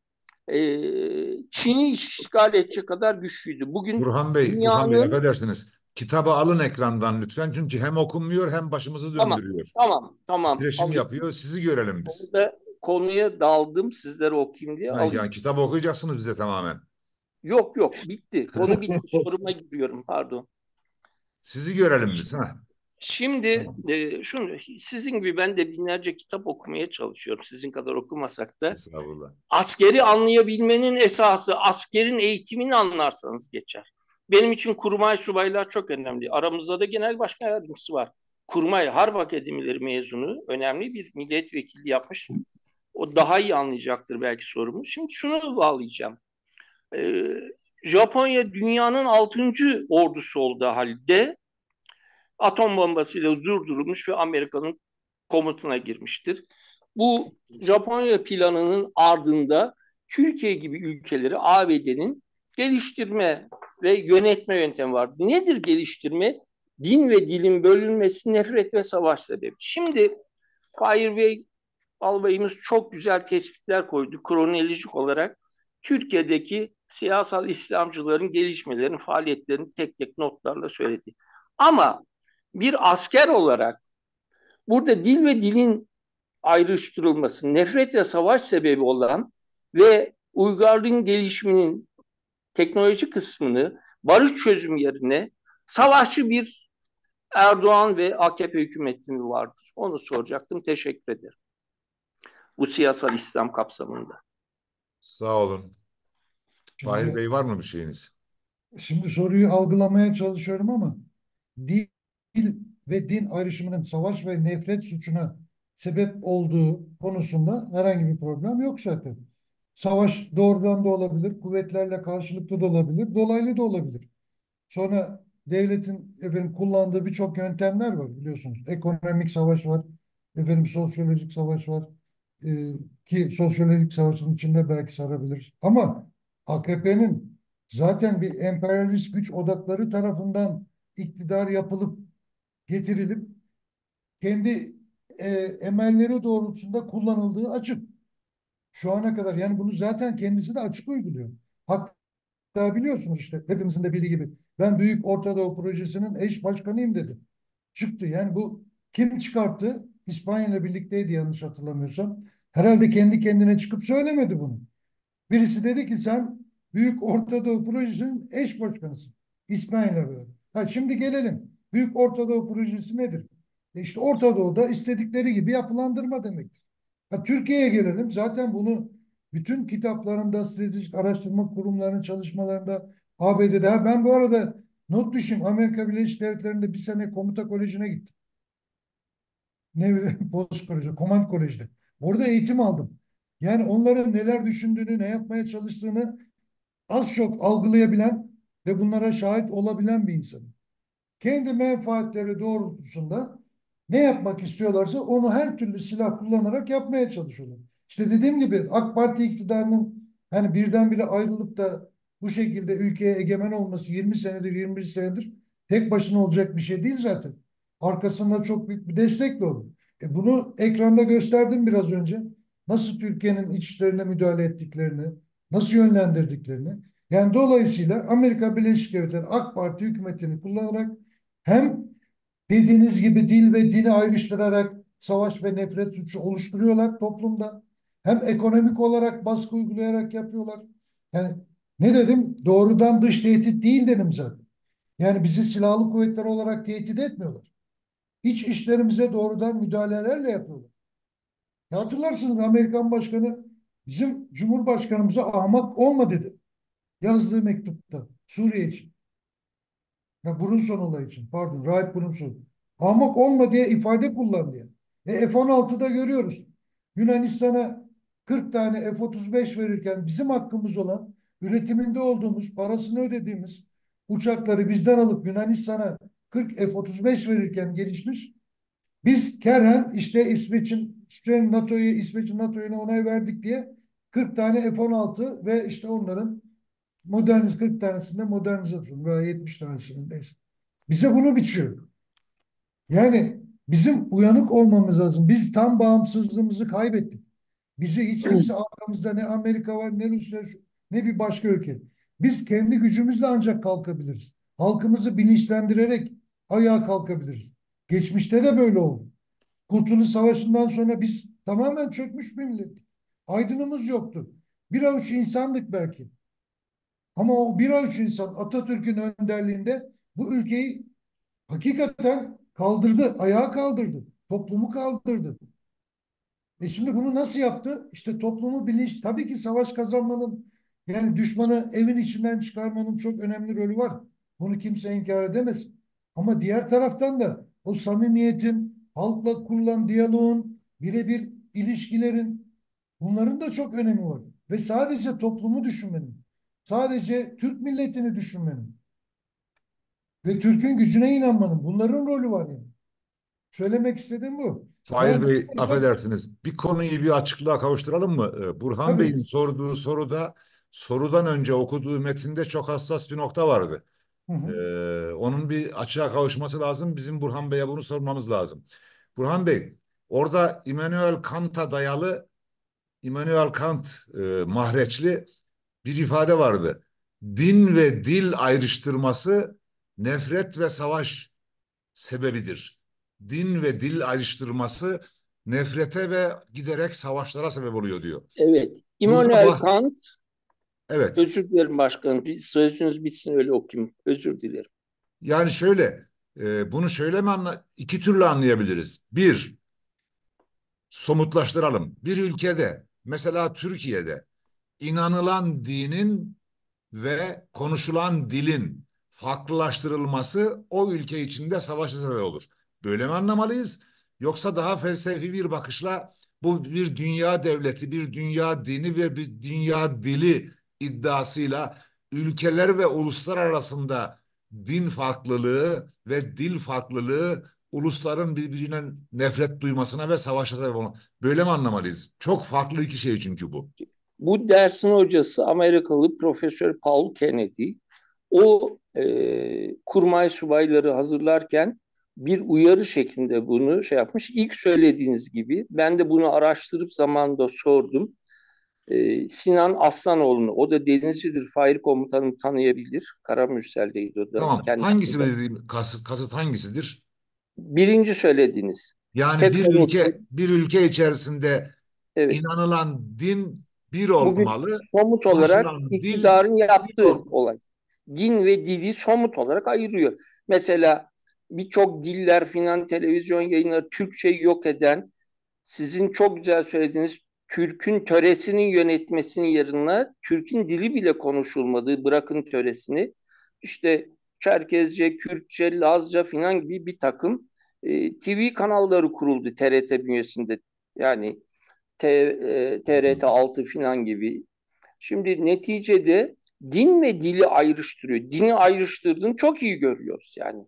Çin'i işgal edecek kadar güçlüydü. Bugün Burhan Bey, dünyanın affedersiniz. Kitabı alın ekrandan lütfen. Çünkü hem okunmuyor hem başımızı tamam döndürüyor. tamam Titreşim alayım. yapıyor. Sizi görelim biz. Orada konuya daldım sizlere okuyayım diye alayım. Yani kitabı okuyacaksınız bize tamamen. Yok bitti. Konu bitti. Soruma gidiyorum pardon. Sizi görelim biz. Şimdi şunu sizin gibi ben de binlerce kitap okumaya çalışıyorum. Sizin kadar okumasak da. Estağfurullah. Askeri anlayabilmenin esası askerin eğitimini anlarsanız geçer. Benim için kurmay subaylar çok önemli. Aramızda da genel başkan yardımcısı var. Kurmay Harp Akademileri mezunu önemli bir milletvekili yapmış. O daha iyi anlayacaktır belki sorumu. Şimdi şunu bağlayacağım. Japonya dünyanın 6. ordusu olduğu halde atom bombasıyla durdurulmuş ve Amerika'nın komutuna girmiştir. Bu Japonya planının ardında Türkiye gibi ülkeleri ABD'nin geliştirme ve yönetme yöntemi var. Nedir geliştirme? Din ve dilin bölünmesi, nefret ve savaş sebebi. Şimdi Fahir Bey albayımız çok güzel tespitler koydu kronolojik olarak. Türkiye'deki siyasal İslamcıların gelişmelerini, faaliyetlerini tek tek notlarla söyledi. Ama bir asker olarak burada dil ve dilin ayrıştırılması, nefret ve savaş sebebi olan ve uygarlığın gelişiminin teknoloji kısmını barış çözüm yerine savaşçı bir Erdoğan ve AKP hükümeti mi vardır? Onu soracaktım. Teşekkür ederim. Bu siyasal İslam kapsamında. Sağ olun. Fahir Şimdi Bey var mı bir şeyiniz? Şimdi soruyu algılamaya çalışıyorum ama dil ve din ayrışımının savaş ve nefret suçuna sebep olduğu konusunda herhangi bir problem yok zaten. Savaş doğrudan da olabilir, kuvvetlerle karşılıklı da olabilir, dolaylı da olabilir. Sonra devletin kullandığı birçok yöntemler var biliyorsunuz. Ekonomik savaş var, sosyolojik savaş var. Ki sosyolojik savaşın içinde belki sarabilir. Ama AKP'nin zaten bir emperyalist güç odakları tarafından iktidar yapılıp getirilip kendi emelleri doğrultusunda kullanıldığı açık. Şu ana kadar yani bunu zaten kendisi de açık uyguluyor. Hatta biliyorsunuz işte hepimizin de bildiği gibi ben Büyük Orta Doğu Projesi'nin eş başkanıyım dedi. Çıktı. Yani bu kim çıkarttı? İspanya ile birlikteydi yanlış hatırlamıyorsam. Herhalde kendi kendine çıkıp söylemedi bunu. Birisi dedi ki sen Büyük Orta Doğu Projesi'nin eş başkanısın. İspanya ile beraber. Ha, şimdi gelelim. Büyük Orta Doğu Projesi nedir? İşte Orta Doğu'da istedikleri gibi yapılandırma demektir. Ha, Türkiye'ye gelelim. Zaten bunu bütün kitaplarında, stratejik araştırma kurumlarının çalışmalarında ABD'de. Ha, ben bu arada not düşeyim. Amerika Birleşik Devletleri'nde bir sene komuta kolejine gittim. Ne Post Koleji, Komand Koleji'de. Orada eğitim aldım. Yani onların neler düşündüğünü, ne yapmaya çalıştığını az çok algılayabilen ve bunlara şahit olabilen bir insanım. Kendi menfaatleri doğrultusunda ne yapmak istiyorlarsa onu her türlü silah kullanarak yapmaya çalışıyorlar. İşte dediğim gibi AK Parti iktidarının hani birdenbire ayrılıp da bu şekilde ülkeye egemen olması 20 senedir 21 senedir tek başına olacak bir şey değil zaten. Arkasında çok büyük bir destekle olur. Bunu ekranda gösterdim biraz önce. Nasıl Türkiye'nin iç işlerine müdahale ettiklerini, nasıl yönlendirdiklerini. Yani dolayısıyla Amerika Birleşik Devletleri AK Parti hükümetini kullanarak hem dediğiniz gibi dil ve dini ayrıştırarak savaş ve nefret suçu oluşturuyorlar toplumda. Hem ekonomik olarak baskı uygulayarak yapıyorlar. Yani ne dedim? Doğrudan dış tehdit değil dedim zaten. Yani bizi silahlı kuvvetler olarak tehdit etmiyorlar. İç işlerimize doğrudan müdahalelerle yapıyorlar. Ya hatırlarsınız Amerikan Başkanı bizim Cumhurbaşkanımıza ahmak olma dedi. Yazdığı mektupta Suriye için. Ya Brunson olayı için pardon Rahip Brunson. Ahmak olma diye ifade kullandı yani. F-16'da görüyoruz. Yunanistan'a 40 tane F-35 verirken bizim hakkımız olan üretiminde olduğumuz, parasını ödediğimiz uçakları bizden alıp Yunanistan'a 40 F-35 verirken gelişmiş. Biz kerhen işte İsveç'in NATO'ya onay verdik diye 40 tane F-16 ve işte onların 40 tanesinde modernizasyon veya 70 tanesinin neyse. Bize bunu biçiyor. Yani bizim uyanık olmamız lazım. Biz tam bağımsızlığımızı kaybettik. Bizi hiç kimse arkamızda ne Amerika var ne Rusya ne bir başka ülke. Biz kendi gücümüzle ancak kalkabiliriz. Halkımızı bilinçlendirerek ayağa kalkabiliriz. Geçmişte de böyle oldu. Kurtuluş Savaşı'ndan sonra biz tamamen çökmüş bir millettik. Aydınımız yoktu. Bir avuç insandık belki. Ama o bir avuç insan Atatürk'ün önderliğinde bu ülkeyi hakikaten kaldırdı, ayağa kaldırdı, toplumu kaldırdı. Şimdi bunu nasıl yaptı? İşte toplumu bilinç, tabii ki savaş kazanmanın yani düşmanı evin içinden çıkarmanın çok önemli rolü var. Bunu kimse inkar edemez. Ama diğer taraftan da o samimiyetin, halkla kurulan diyaloğun, birebir ilişkilerin bunların da çok önemi var. Ve sadece toplumu düşünmenin, sadece Türk milletini düşünmenin ve Türk'ün gücüne inanmanın bunların rolü var yani. Söylemek istediğim bu. Fahir Yani Bey, affedersiniz. Bir konuyu bir açıklığa kavuşturalım mı? Burhan tabii. Bey'in sorduğu soruda sorudan önce okuduğu metinde çok hassas bir nokta vardı. Hı hı. Onun bir açığa kavuşması lazım. Bizim Burhan Bey'e bunu sormamız lazım. Burhan Bey, orada Immanuel Kant'a dayalı Immanuel Kant mahreçli bir ifade vardı. Din ve dil ayrıştırması nefret ve savaş sebebidir. Din ve dil ayrıştırması nefrete ve giderek savaşlara sebep oluyor diyor. Evet. Burada Immanuel Kant, evet. özür dilerim başkanım. Bir sözünüz bitsin öyle okuyayım. Özür dilerim. Yani şöyle Bunu şöyle mi iki türlü anlayabiliriz. Bir, somutlaştıralım. Bir ülkede, mesela Türkiye'de, inanılan dinin ve konuşulan dilin farklılaştırılması o ülke içinde savaşa sebep olur. Böyle mi anlamalıyız? Yoksa daha felsefi bir bakışla bu bir dünya devleti, bir dünya dini ve bir dünya dili iddiasıyla ülkeler ve uluslar arasında din farklılığı ve dil farklılığı ulusların birbirine nefret duymasına ve savaşa sebep olmasına. Böyle mi anlamalıyız? Çok farklı iki şey çünkü bu. Bu dersin hocası Amerikalı Profesör Paul Kennedy. O kurmay subayları hazırlarken bir uyarı şeklinde bunu şey yapmış. İlk söylediğiniz gibi ben de bunu araştırıp zamanında sordum. Sinan Aslanoğlu'nu, o da denizcidir, Fahir Komutanım tanıyabilir. Karamürsel'deydi o da. Tamam. Kendisi Hangisi de. dediğim kasıt hangisidir? Birinci söylediğiniz. Yani bir Tekrar ülke ettim. bir ülke içerisinde Evet. inanılan din bir Bugün olmalı, somut olarak konuşulan dil iktidarın bir yaptığı olmalı. olay. Din ve dili somut olarak ayırıyor. Mesela birçok diller filan televizyon yayınları Türkçeyi yok eden, sizin çok güzel söylediğiniz Türk'ün töresinin yönetmesinin yerine Türk'ün dili bile konuşulmadığı, bırakın töresini, işte Çerkezce, Kürtçe, Lazca filan gibi bir takım TV kanalları kuruldu TRT bünyesinde. Yani TRT 6 filan gibi. Şimdi neticede din ve dili ayrıştırıyor. Dini ayrıştırdığını çok iyi görüyoruz yani.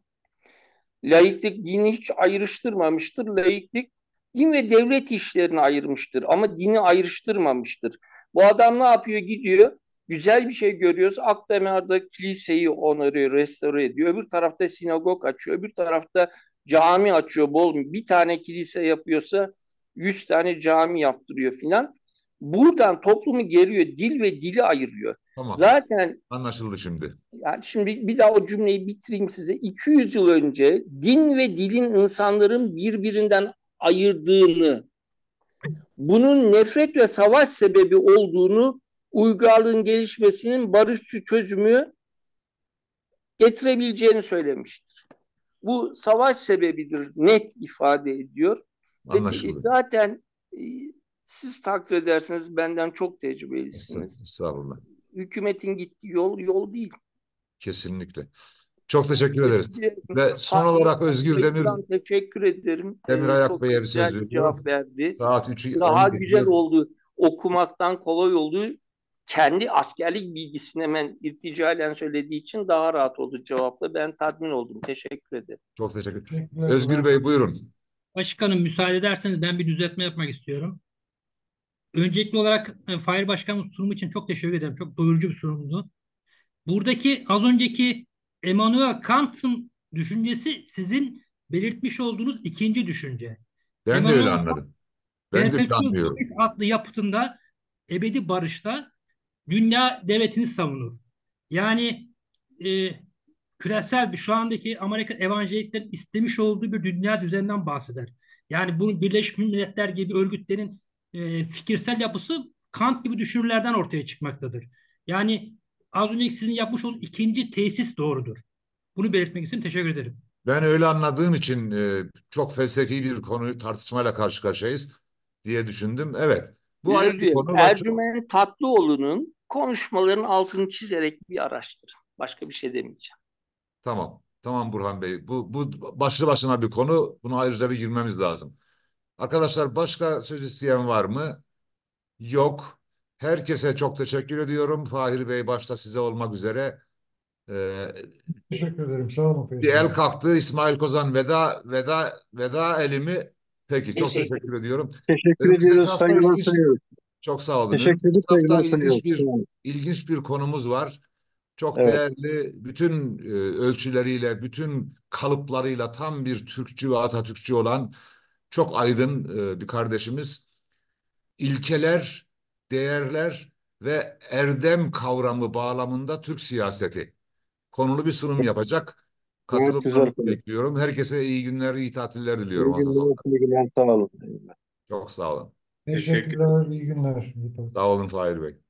Laiklik dini hiç ayrıştırmamıştır. Laiklik din ve devlet işlerini ayırmıştır ama dini ayrıştırmamıştır. Bu adam ne yapıyor? Gidiyor. Güzel bir şey görüyoruz. Akdemir'de kiliseyi onarıyor, restore ediyor. Öbür tarafta sinagog açıyor. Öbür tarafta cami açıyor. Bol bir tane kilise yapıyorsa 100 tane cami yaptırıyor filan. Buradan toplumu geriyor. Dil ve dili ayırıyor. Tamam. Zaten Anlaşıldı şimdi. yani şimdi bir daha o cümleyi bitireyim size. 200 yıl önce din ve dilin insanların birbirinden ayırdığını, bunun nefret ve savaş sebebi olduğunu, uygarlığın gelişmesinin barışçı çözümü getirebileceğini söylemiştir. Bu savaş sebebidir, net ifade ediyor. Anlaşıldı. Zaten siz takdir ederseniz benden çok tecrübelisiniz. Estağfurullah. Hükümetin gittiği yol değil. Kesinlikle. Çok teşekkür ederiz. Teşekkür Ve son olarak Özgür teşekkür ederim. Demirayak Çok Bey'e bir söz güzel bir cevap veriyorum. verdi. Saat 3'ü Daha 10 güzel geçiyor. oldu. Okumaktan kolay oldu. Kendi askerlik bilgisini hemen irticalen söylediği için daha rahat oldu cevapla. Ben tatmin oldum. Teşekkür ederim. Çok teşekkür. Teşekkürler. Özgür Bey buyurun. Başkanım müsaade ederseniz ben bir düzeltme yapmak istiyorum. Öncelikli olarak Fahir Başkan'ın sunumu için çok teşekkür ederim. Çok doyurucu bir sunumdu. Buradaki az önceki Immanuel Kant'ın düşüncesi sizin belirtmiş olduğunuz ikinci düşünce. Ben de öyle Immanuel Kant, anladım. Ben de öyle Perpetuum anlıyorum. Mobis adlı yapıtında ebedi barışta dünya devletini savunur. Yani e, küresel bir şu andaki Amerikan evangeliklerin istemiş olduğu bir dünya düzeninden bahseder. Yani bu Birleşmiş Milletler gibi örgütlerin fikirsel yapısı Kant gibi düşünürlerden ortaya çıkmaktadır. Yani az önceki sizin yapmış olduğunuz ikinci tesis doğrudur. Bunu belirtmek istedim. Teşekkür ederim. Ben öyle anladığım için çok felsefi bir konu tartışmayla karşı karşıyayız diye düşündüm. Evet. Bu ayrı bir Üzülüyorum. konu ve çok Ercüment Tatlıoğlu'nun konuşmalarının altını çizerek bir araştırın. Başka bir şey demeyeceğim. tamam. Tamam Burhan Bey. Bu başlı başına bir konu. Buna ayrıca bir girmemiz lazım. Arkadaşlar başka söz isteyen var mı? Yok. Herkese çok teşekkür ediyorum. Fahir Bey başta size olmak üzere. Ee, Teşekkür ederim. Sağ olun Bir Feyzi el Bey. kalktı. İsmail Kozan veda elimi. Peki çok Teşekkür teşekkür ediyorum. Teşekkür Önümüzdeki ediyoruz, hafta saygılar ilginç sunuyoruz. çok sağ olun. Teşekkür Önümüzdeki edip hafta saygılar sunuyoruz. Sağ olun. ilginç bir konumuz var. Çok Evet, değerli bütün ölçüleriyle, bütün kalıplarıyla tam bir Türkçü ve Atatürkçü olan çok aydın bir kardeşimiz. İlkeler, değerler ve erdem kavramı bağlamında Türk siyaseti konulu bir sunum yapacak. evet güzel Katılımlarınızı konu. bekliyorum. Herkese iyi günler, iyi tatiller diliyorum. İyi Hafta günler, sonları. iyi günler, sağ olun. Çok sağ olun. Teşekkür Teşekkürler. İyi günler. Sağ olun Fahir Bey.